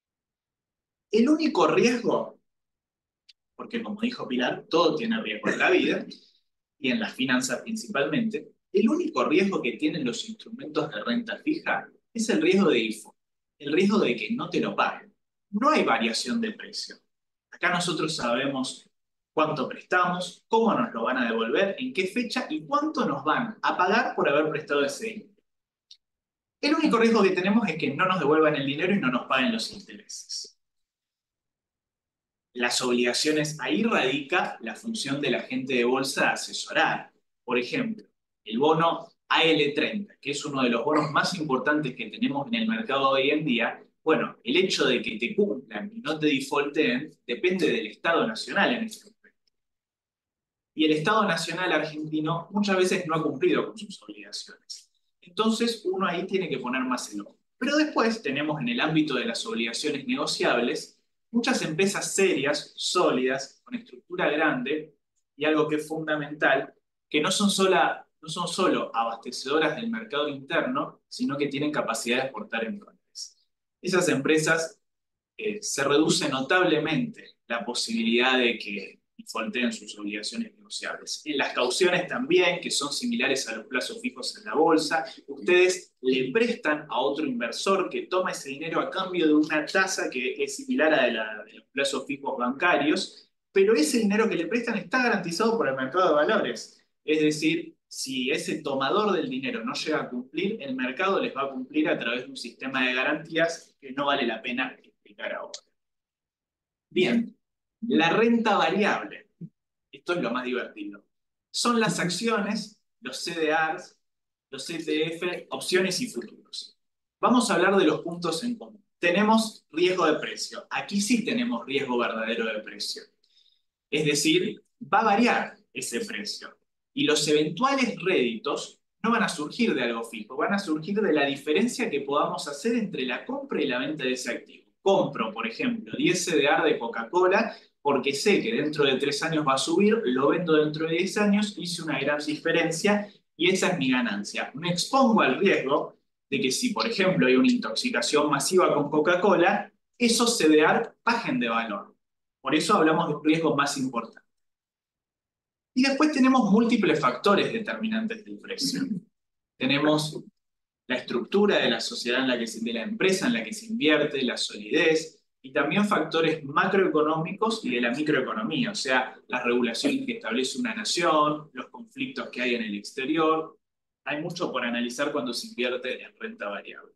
El único riesgo, porque como dijo Pilar, todo tiene riesgo en la vida, y en las finanzas principalmente, el único riesgo que tienen los instrumentos de renta fija es el riesgo de default, el riesgo de que no te lo paguen. No hay variación de precio. Acá nosotros sabemos cuánto prestamos, cómo nos lo van a devolver, en qué fecha y cuánto nos van a pagar por haber prestado ese dinero. El único riesgo que tenemos es que no nos devuelvan el dinero y no nos paguen los intereses. Las obligaciones, ahí radica la función del agente de bolsa de asesorar. Por ejemplo, el bono A L treinta, que es uno de los bonos más importantes que tenemos en el mercado hoy en día. Bueno, el hecho de que te cumplan y no te defaulten depende del Estado Nacional en este momento. Y el Estado Nacional argentino muchas veces no ha cumplido con sus obligaciones. Entonces uno ahí tiene que poner más el ojo. Pero después tenemos en el ámbito de las obligaciones negociables muchas empresas serias, sólidas, con estructura grande, y algo que es fundamental, que no son, sola, no son solo abastecedoras del mercado interno, sino que tienen capacidad de exportar en dólares. Esas empresas eh, se reduce notablemente la posibilidad de que defaulten sus obligaciones negociables. En las cauciones también, que son similares a los plazos fijos en la bolsa, ustedes le prestan a otro inversor que toma ese dinero a cambio de una tasa que es similar a la de los plazos fijos bancarios, pero ese dinero que le prestan está garantizado por el mercado de valores. Es decir, si ese tomador del dinero no llega a cumplir, el mercado les va a cumplir a través de un sistema de garantías que no vale la pena explicar ahora. Bien, la renta variable. Esto es lo más divertido. Son las acciones, los C D Rs, los C T F, opciones y futuros. Vamos a hablar de los puntos en común. Tenemos riesgo de precio. Aquí sí tenemos riesgo verdadero de precio. Es decir, va a variar ese precio. Y los eventuales réditos no van a surgir de algo fijo, van a surgir de la diferencia que podamos hacer entre la compra y la venta de ese activo. Compro, por ejemplo, diez C D R de Coca-Cola porque sé que dentro de tres años va a subir, lo vendo dentro de diez años, hice una gran diferencia y esa es mi ganancia. Me expongo al riesgo de que si, por ejemplo, hay una intoxicación masiva con Coca-Cola, esos C D R bajen de valor. Por eso hablamos de un riesgo más importante. Y después tenemos múltiples factores determinantes del precio. Tenemos la estructura de la sociedad en la que se, de la empresa en la que se invierte, la solidez, y también factores macroeconómicos y de la microeconomía, o sea, las regulaciones que establece una nación, los conflictos que hay en el exterior. Hay mucho por analizar cuando se invierte en renta variable.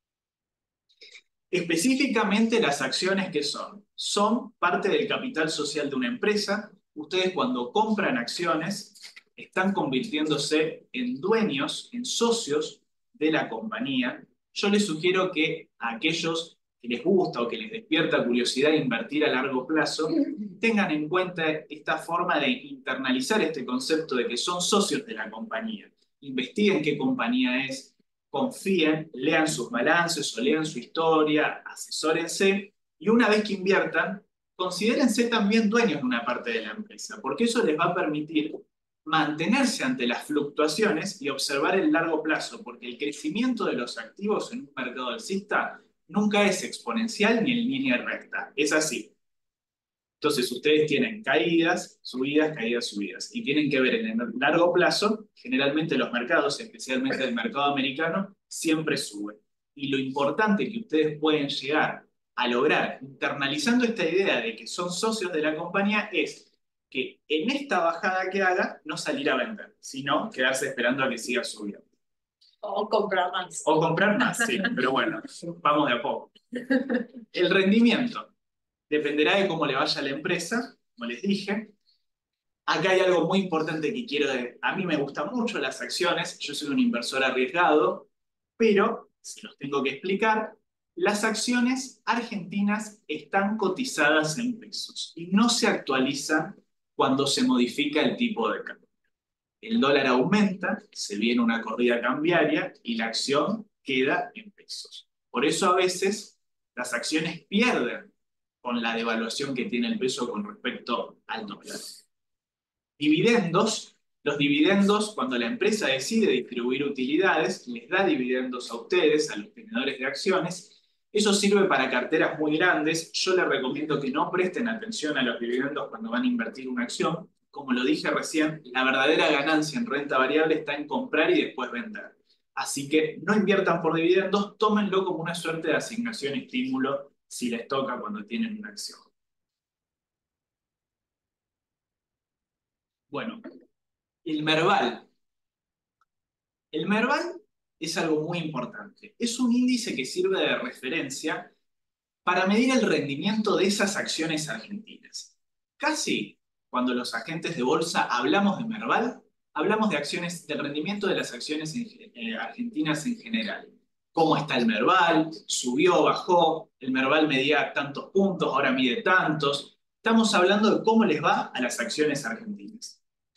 Específicamente las acciones, ¿qué son? Son parte del capital social de una empresa. Ustedes cuando compran acciones están convirtiéndose en dueños, en socios de la compañía. Yo les sugiero que a aquellos que les gusta o que les despierta curiosidad de invertir a largo plazo, tengan en cuenta esta forma de internalizar este concepto de que son socios de la compañía. Investiguen qué compañía es, confíen, lean sus balances o lean su historia, asesórense, y una vez que inviertan, considérense también dueños de una parte de la empresa, porque eso les va a permitir mantenerse ante las fluctuaciones y observar el largo plazo, porque el crecimiento de los activos en un mercado alcista nunca es exponencial ni en línea recta, es así. Entonces ustedes tienen caídas, subidas, caídas, subidas, y tienen que ver en el largo plazo, generalmente los mercados, especialmente el mercado americano, siempre suben. Y lo importante que ustedes pueden llegar a lograr, internalizando esta idea de que son socios de la compañía, es que en esta bajada que haga, no salir a vender, sino quedarse esperando a que siga subiendo. O comprar más. O comprar más, sí, pero bueno, vamos de a poco. El rendimiento dependerá de cómo le vaya a la empresa, como les dije. Acá hay algo muy importante que quiero decir. A mí me gustan mucho las acciones, yo soy un inversor arriesgado, pero, si los tengo que explicar, las acciones argentinas están cotizadas en pesos y no se actualizan cuando se modifica el tipo de cambio. El dólar aumenta, se viene una corrida cambiaria y la acción queda en pesos. Por eso a veces las acciones pierden con la devaluación que tiene el peso con respecto al dólar. Dividendos. Los dividendos, cuando la empresa decide distribuir utilidades, les da dividendos a ustedes, a los tenedores de acciones. Eso sirve para carteras muy grandes. Yo les recomiendo que no presten atención a los dividendos cuando van a invertir una acción. Como lo dije recién, la verdadera ganancia en renta variable está en comprar y después vender. Así que no inviertan por dividendos, tómenlo como una suerte de asignación estímulo si les toca cuando tienen una acción. Bueno, el Merval. El Merval es algo muy importante. Es un índice que sirve de referencia para medir el rendimiento de esas acciones argentinas. Casi cuando los agentes de bolsa hablamos de Merval, hablamos de acciones, del rendimiento de las acciones en, eh, argentinas en general. ¿Cómo está el Merval? ¿Subió, bajó? El Merval medía tantos puntos, ahora mide tantos. Estamos hablando de cómo les va a las acciones argentinas.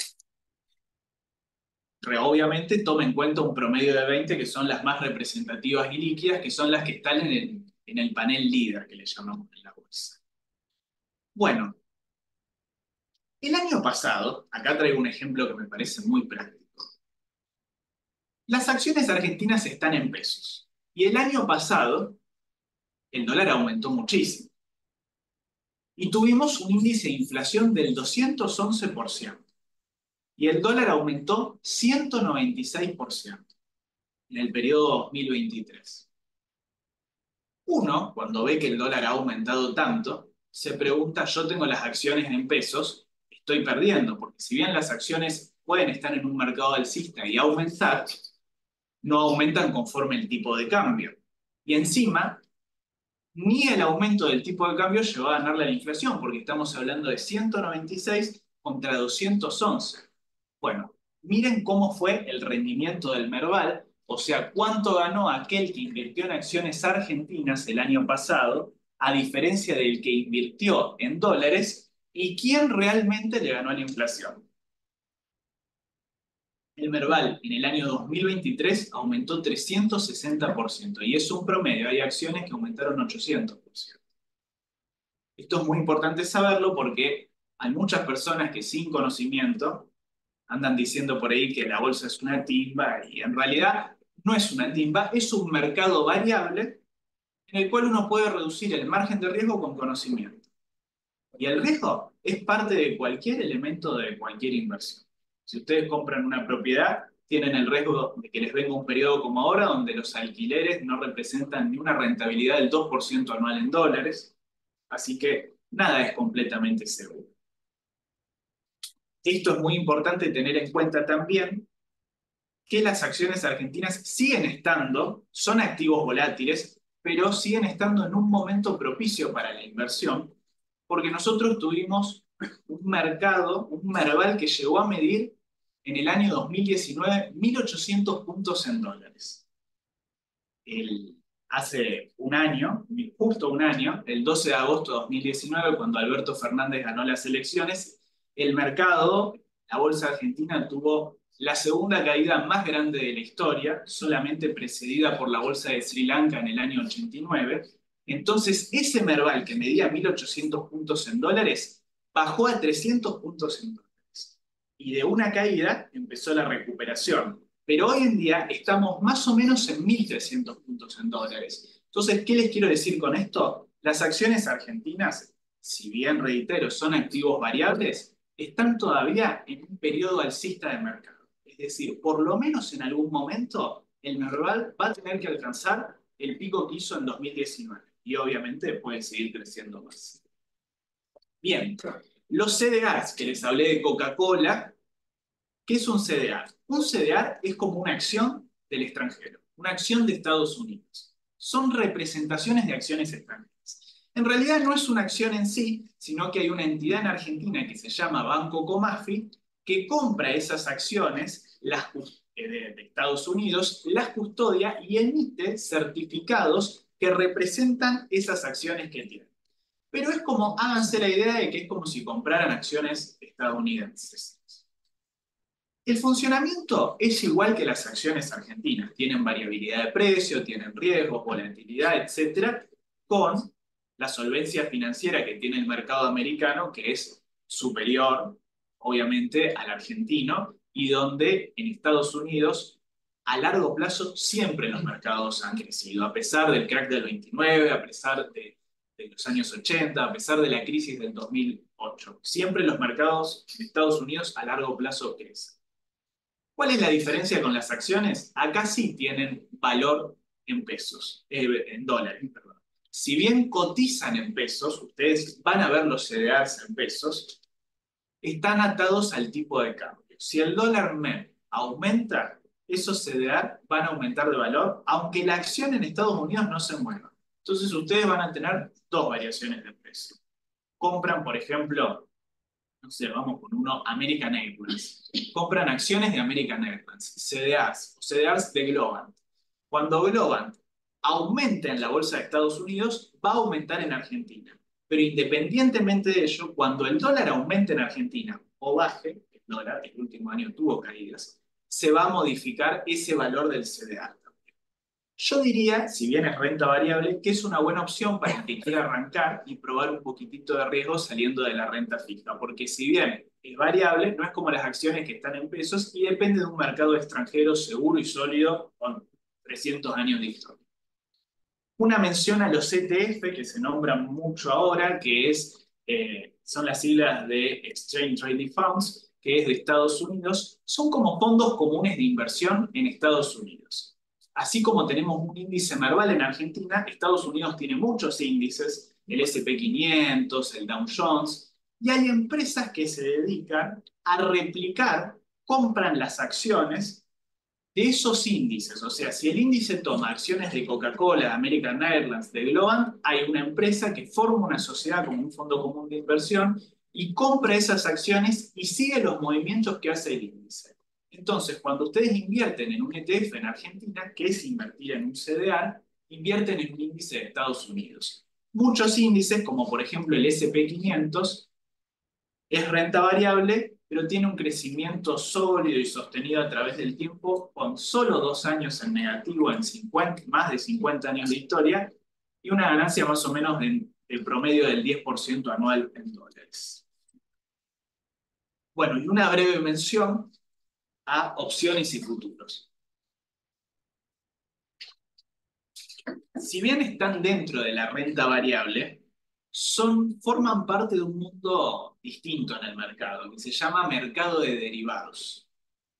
Obviamente toma en cuenta un promedio de veinte, que son las más representativas y líquidas, que son las que están en el, en el panel líder, que le llamamos en la bolsa. Bueno, el año pasado, acá traigo un ejemplo que me parece muy práctico. Las acciones argentinas están en pesos. Y el año pasado, el dólar aumentó muchísimo. Y tuvimos un índice de inflación del doscientos once por ciento. Y el dólar aumentó ciento noventa y seis por ciento en el periodo dos mil veintitrés. Uno, cuando ve que el dólar ha aumentado tanto, se pregunta, yo tengo las acciones en pesos, estoy perdiendo, porque si bien las acciones pueden estar en un mercado alcista y aumentar, no aumentan conforme el tipo de cambio. Y encima, ni el aumento del tipo de cambio llegó a ganarle a la inflación, porque estamos hablando de ciento noventa y seis contra doscientos once. Bueno, miren cómo fue el rendimiento del Merval, o sea, cuánto ganó aquel que invirtió en acciones argentinas el año pasado, a diferencia del que invirtió en dólares, y quién realmente le ganó a la inflación. El Merval en el año dos mil veintitrés aumentó trescientos sesenta por ciento, y es un promedio, hay acciones que aumentaron ochocientos por ciento. Esto es muy importante saberlo porque hay muchas personas que sin conocimiento andan diciendo por ahí que la bolsa es una timba, y en realidad no es una timba, es un mercado variable en el cual uno puede reducir el margen de riesgo con conocimiento. Y el riesgo es parte de cualquier elemento de cualquier inversión. Si ustedes compran una propiedad, tienen el riesgo de que les venga un periodo como ahora, donde los alquileres no representan ni una rentabilidad del dos por ciento anual en dólares. Así que nada es completamente seguro. Esto es muy importante tener en cuenta también, que las acciones argentinas siguen estando, son activos volátiles, pero siguen estando en un momento propicio para la inversión, porque nosotros tuvimos un mercado, un Merval que llegó a medir en el año dos mil diecinueve mil ochocientos puntos en dólares. El, hace un año, justo un año, el doce de agosto de dos mil diecinueve, cuando Alberto Fernández ganó las elecciones, el mercado, la bolsa argentina, tuvo la segunda caída más grande de la historia, solamente precedida por la bolsa de Sri Lanka en el año ochenta y nueve. Entonces, ese Merval que medía mil ochocientos puntos en dólares, bajó a trescientos puntos en dólares. Y de una caída empezó la recuperación. Pero hoy en día estamos más o menos en mil trescientos puntos en dólares. Entonces, ¿qué les quiero decir con esto? Las acciones argentinas, si bien reitero, son activos variables, están todavía en un periodo alcista de mercado. Es decir, por lo menos en algún momento, el Merval va a tener que alcanzar el pico que hizo en dos mil diecinueve. Y obviamente puede seguir creciendo más. Bien, los C D As, que les hablé de Coca-Cola, ¿qué es un C D A? Un C D A es como una acción del extranjero, una acción de Estados Unidos. Son representaciones de acciones extranjeras. En realidad no es una acción en sí, sino que hay una entidad en Argentina que se llama Banco Comafi, que compra esas acciones las, de, de Estados Unidos, las custodia y emite certificados que representan esas acciones que tienen. Pero es como, háganse la idea de que es como si compraran acciones estadounidenses. El funcionamiento es igual que las acciones argentinas. Tienen variabilidad de precio, tienen riesgos, volatilidad, etcétera, con la solvencia financiera que tiene el mercado americano, que es superior, obviamente, al argentino, y donde en Estados Unidos, a largo plazo, siempre los mercados han crecido, a pesar del crack del veintinueve, a pesar de, de los años ochenta, a pesar de la crisis del dos mil ocho. Siempre los mercados en Estados Unidos a largo plazo crecen. ¿Cuál es la diferencia con las acciones? Acá sí tienen valor en pesos, eh, en dólares, perdón. Si bien cotizan en pesos, ustedes van a ver los C D As en pesos, están atados al tipo de cambio. Si el dólar M E P aumenta, esos C D A van a aumentar de valor, aunque la acción en Estados Unidos no se mueva. Entonces ustedes van a tener dos variaciones de precio. Compran, por ejemplo, no sé, vamos con uno, American Airlines. Compran acciones de American Airlines, C D As o C D As de Globant. Cuando Globant aumenta en la bolsa de Estados Unidos, va a aumentar en Argentina. Pero independientemente de ello, cuando el dólar aumente en Argentina o baje, el dólar el último año tuvo caídas, se va a modificar ese valor del C D A. Yo diría, si bien es renta variable, que es una buena opción para el que quiera arrancar y probar un poquitito de riesgo saliendo de la renta fija, porque si bien es variable, no es como las acciones que están en pesos y depende de un mercado extranjero seguro y sólido con trescientos años de historia. Una mención a los E T F, que se nombran mucho ahora, que es, eh, son las siglas de Exchange Traded Funds, que es de Estados Unidos, son como fondos comunes de inversión en Estados Unidos. Así como tenemos un índice Merval en Argentina, Estados Unidos tiene muchos índices, el ese pe quinientos, el Dow Jones, y hay empresas que se dedican a replicar, compran las acciones de esos índices. O sea, si el índice toma acciones de Coca-Cola, de American Airlines, de Globant, hay una empresa que forma una sociedad como un fondo común de inversión y compra esas acciones y sigue los movimientos que hace el índice. Entonces, cuando ustedes invierten en un E T F en Argentina, que es invertir en un C D A, invierten en un índice de Estados Unidos. Muchos índices, como por ejemplo el ese pe quinientos, es renta variable, pero tiene un crecimiento sólido y sostenido a través del tiempo, con solo dos años en negativo en cincuenta, más de cincuenta años de historia, y una ganancia más o menos del de promedio del diez por ciento anual en dólares. Bueno, y una breve mención a opciones y futuros. Si bien están dentro de la renta variable, son, forman parte de un mundo distinto en el mercado, que se llama mercado de derivados.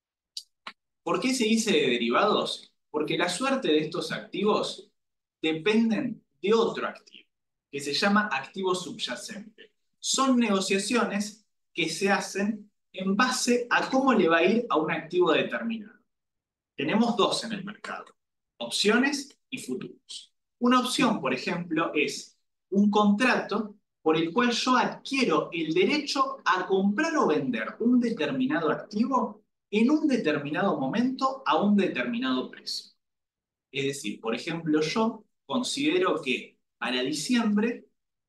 ¿Por qué se dice de derivados? Porque la suerte de estos activos dependen de otro activo, que se llama activo subyacente. Son negociaciones que se hacen en base a cómo le va a ir a un activo determinado. Tenemos dos en el mercado, opciones y futuros. Una opción, por ejemplo, es un contrato por el cual yo adquiero el derecho a comprar o vender un determinado activo en un determinado momento a un determinado precio. Es decir, por ejemplo, yo considero que para diciembre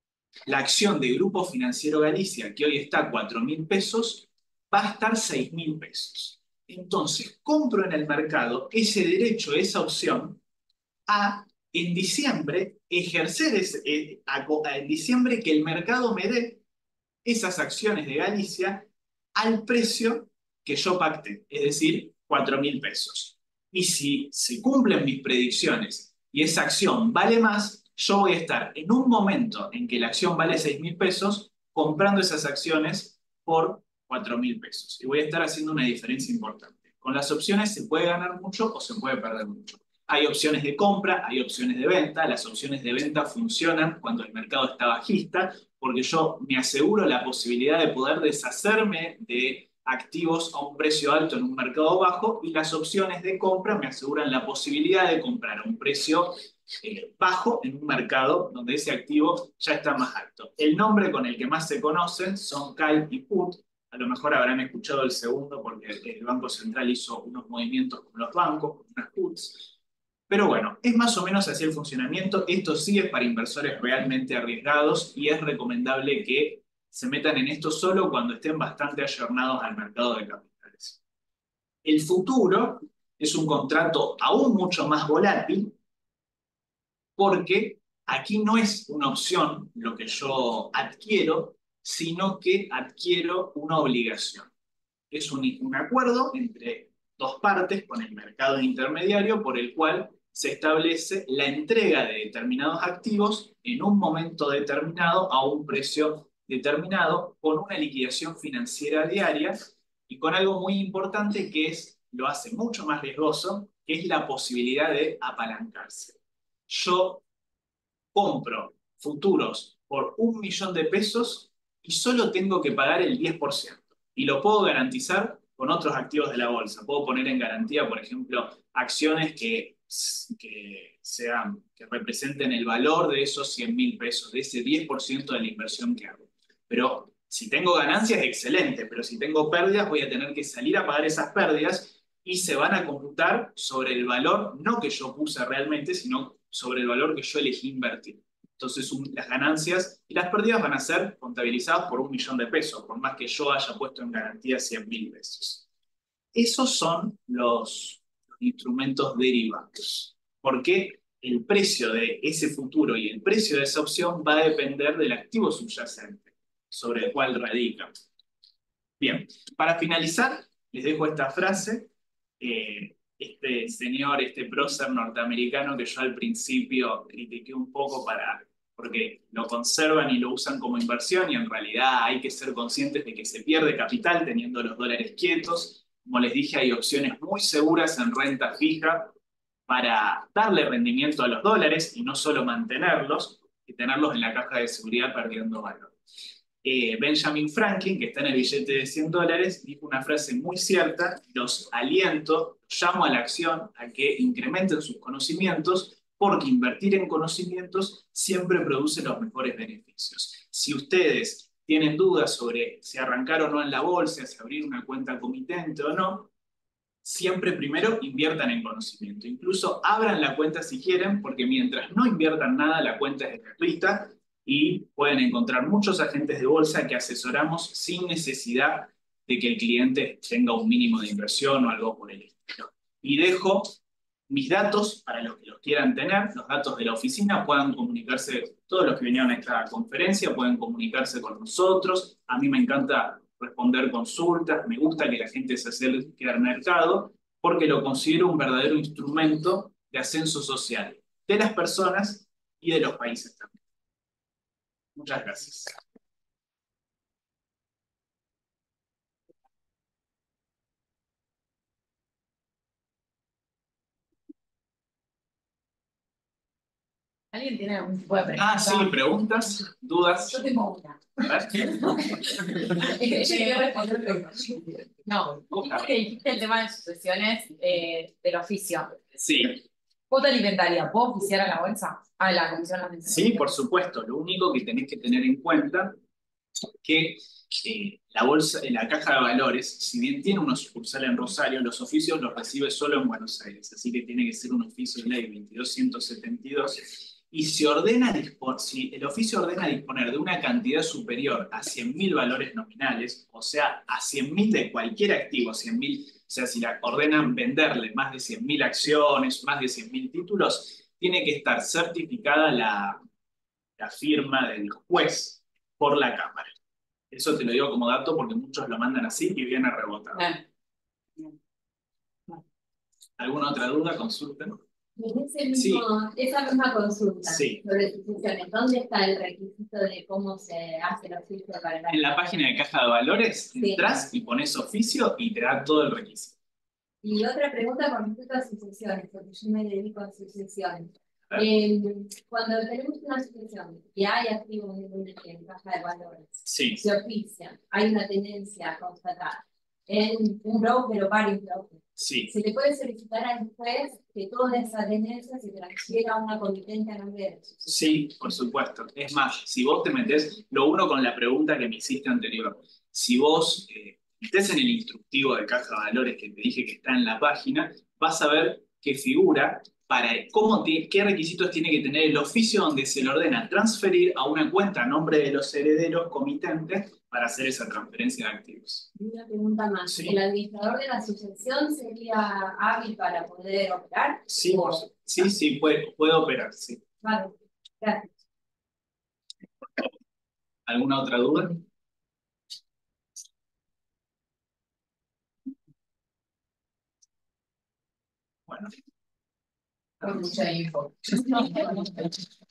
la acción de Grupo Financiero Galicia, que hoy está a cuatro mil pesos, va a estar seis mil pesos. Entonces, compro en el mercado ese derecho, esa opción, a en diciembre ejercer ese, eh, a, a, en diciembre que el mercado me dé esas acciones de Galicia al precio que yo pacté, es decir, cuatro mil pesos. Y si se cumplen mis predicciones y esa acción vale más, yo voy a estar en un momento en que la acción vale seis mil pesos comprando esas acciones por cuatro mil pesos. Y voy a estar haciendo una diferencia importante. Con las opciones se puede ganar mucho o se puede perder mucho. Hay opciones de compra, hay opciones de venta. Las opciones de venta funcionan cuando el mercado está bajista, porque yo me aseguro la posibilidad de poder deshacerme de activos a un precio alto en un mercado bajo, y las opciones de compra me aseguran la posibilidad de comprar a un precio eh, bajo en un mercado donde ese activo ya está más alto. El nombre con el que más se conocen son call y put. A lo mejor habrán escuchado el segundo porque el Banco Central hizo unos movimientos con los bancos, con unas puts. Pero bueno, es más o menos así el funcionamiento. Esto sí es para inversores realmente arriesgados y es recomendable que se metan en esto solo cuando estén bastante ayornados al mercado de capitales. El futuro es un contrato aún mucho más volátil porque aquí no es una opción lo que yo adquiero, sino que adquiero una obligación. Es un, un acuerdo entre dos partes con el mercado intermediario por el cual se establece la entrega de determinados activos en un momento determinado a un precio determinado con una liquidación financiera diaria y con algo muy importante que es, lo hace mucho más riesgoso, que es la posibilidad de apalancarse. Yo compro futuros por un millón de pesos y solo tengo que pagar el diez por ciento. Y lo puedo garantizar con otros activos de la bolsa. Puedo poner en garantía, por ejemplo, acciones que, que, sean, que representen el valor de esos cien mil pesos, de ese diez por ciento de la inversión que hago. Pero si tengo ganancias, excelente, pero si tengo pérdidas, voy a tener que salir a pagar esas pérdidas y se van a computar sobre el valor, no que yo puse realmente, sino sobre el valor que yo elegí invertir. Entonces un, las ganancias y las pérdidas van a ser contabilizadas por un millón de pesos, por más que yo haya puesto en garantía cien mil pesos. Esos son los, los instrumentos derivados. Porque el precio de ese futuro y el precio de esa opción va a depender del activo subyacente sobre el cual radica. Bien, para finalizar, les dejo esta frase. Eh, este señor, este prócer norteamericano que yo al principio critiqué un poco para, porque lo conservan y lo usan como inversión y en realidad hay que ser conscientes de que se pierde capital teniendo los dólares quietos. Como les dije, hay opciones muy seguras en renta fija para darle rendimiento a los dólares y no solo mantenerlos y tenerlos en la caja de seguridad perdiendo valor. Eh, Benjamin Franklin, que está en el billete de cien dólares, dijo una frase muy cierta: los aliento, llamo a la acción, a que incrementen sus conocimientos, porque invertir en conocimientos siempre produce los mejores beneficios. Si ustedes tienen dudas sobre si arrancar o no en la bolsa, si abrir una cuenta comitente o no, siempre primero inviertan en conocimiento. Incluso abran la cuenta si quieren, porque mientras no inviertan nada, la cuenta es gratuita y pueden encontrar muchos agentes de bolsa que asesoramos sin necesidad de que el cliente tenga un mínimo de inversión o algo por el estilo. Y dejo mis datos para los que los quieran tener, los datos de la oficina. Puedan comunicarse, todos los que vinieron a esta conferencia pueden comunicarse con nosotros. A mí me encanta responder consultas, me gusta que la gente se acerque al mercado, porque lo considero un verdadero instrumento de ascenso social de las personas y de los países también. Muchas gracias. ¿Alguien tiene algún tipo de pregunta? Ah, sí, preguntas, dudas. Yo tengo una. A ver. No, vos que dijiste el tema de sucesiones eh, del oficio. Sí. Cuota alimentaria, ¿puedo oficiar a la bolsa? A la Comisión Nacional. Sí, por supuesto. Lo único que tenés que tener en cuenta que eh, la bolsa, en la caja de valores, si bien tiene una sucursal en Rosario, los oficios los recibe solo en Buenos Aires, así que tiene que ser un oficio de ley veintidós ciento setenta y dos. Y si, ordena, si el oficio ordena disponer de una cantidad superior a cien mil valores nominales, o sea, a cien mil de cualquier activo, cien mil, o sea, si la ordenan venderle más de cien mil acciones, más de cien mil títulos, tiene que estar certificada la, la firma del juez por la Cámara. Eso te lo digo como dato porque muchos lo mandan así y viene rebotado. ¿Alguna otra duda? Consulten. En ese mismo, sí. Esa misma consulta sí. sobre sucesiones, ¿dónde está el requisito de cómo se hace el oficio para la... En la página de Caja de Valores, sí. entras y pones oficio y te da todo el requisito. Y otra pregunta con respecto a sucesiones, porque yo me dedico a sucesiones. Eh, cuando tenemos una sucesión y hay activos en Caja de Valores, sí. se oficia, hay una tendencia a constatar en un broker o varios brokers. Sí. Se le puede solicitar al juez que toda esa tenencia se transfiera a una comitente a nombre de la sucesión. Sí, por supuesto. Es más, si vos te metés, lo uno con la pregunta que me hiciste anterior, si vos eh, metés en el instructivo de Caja de Valores que te dije que está en la página, vas a ver que figura para cómo te, qué requisitos tiene que tener el oficio donde se le ordena transferir a una cuenta a nombre de los herederos comitentes para hacer esa transferencia de activos. Una pregunta más. Sí. ¿El administrador de la sucesión sería hábil para poder operar? Sí, ¿O... sí, sí, puede, puede operar, sí. Vale, gracias. ¿Alguna otra duda? Bueno. Mucha info.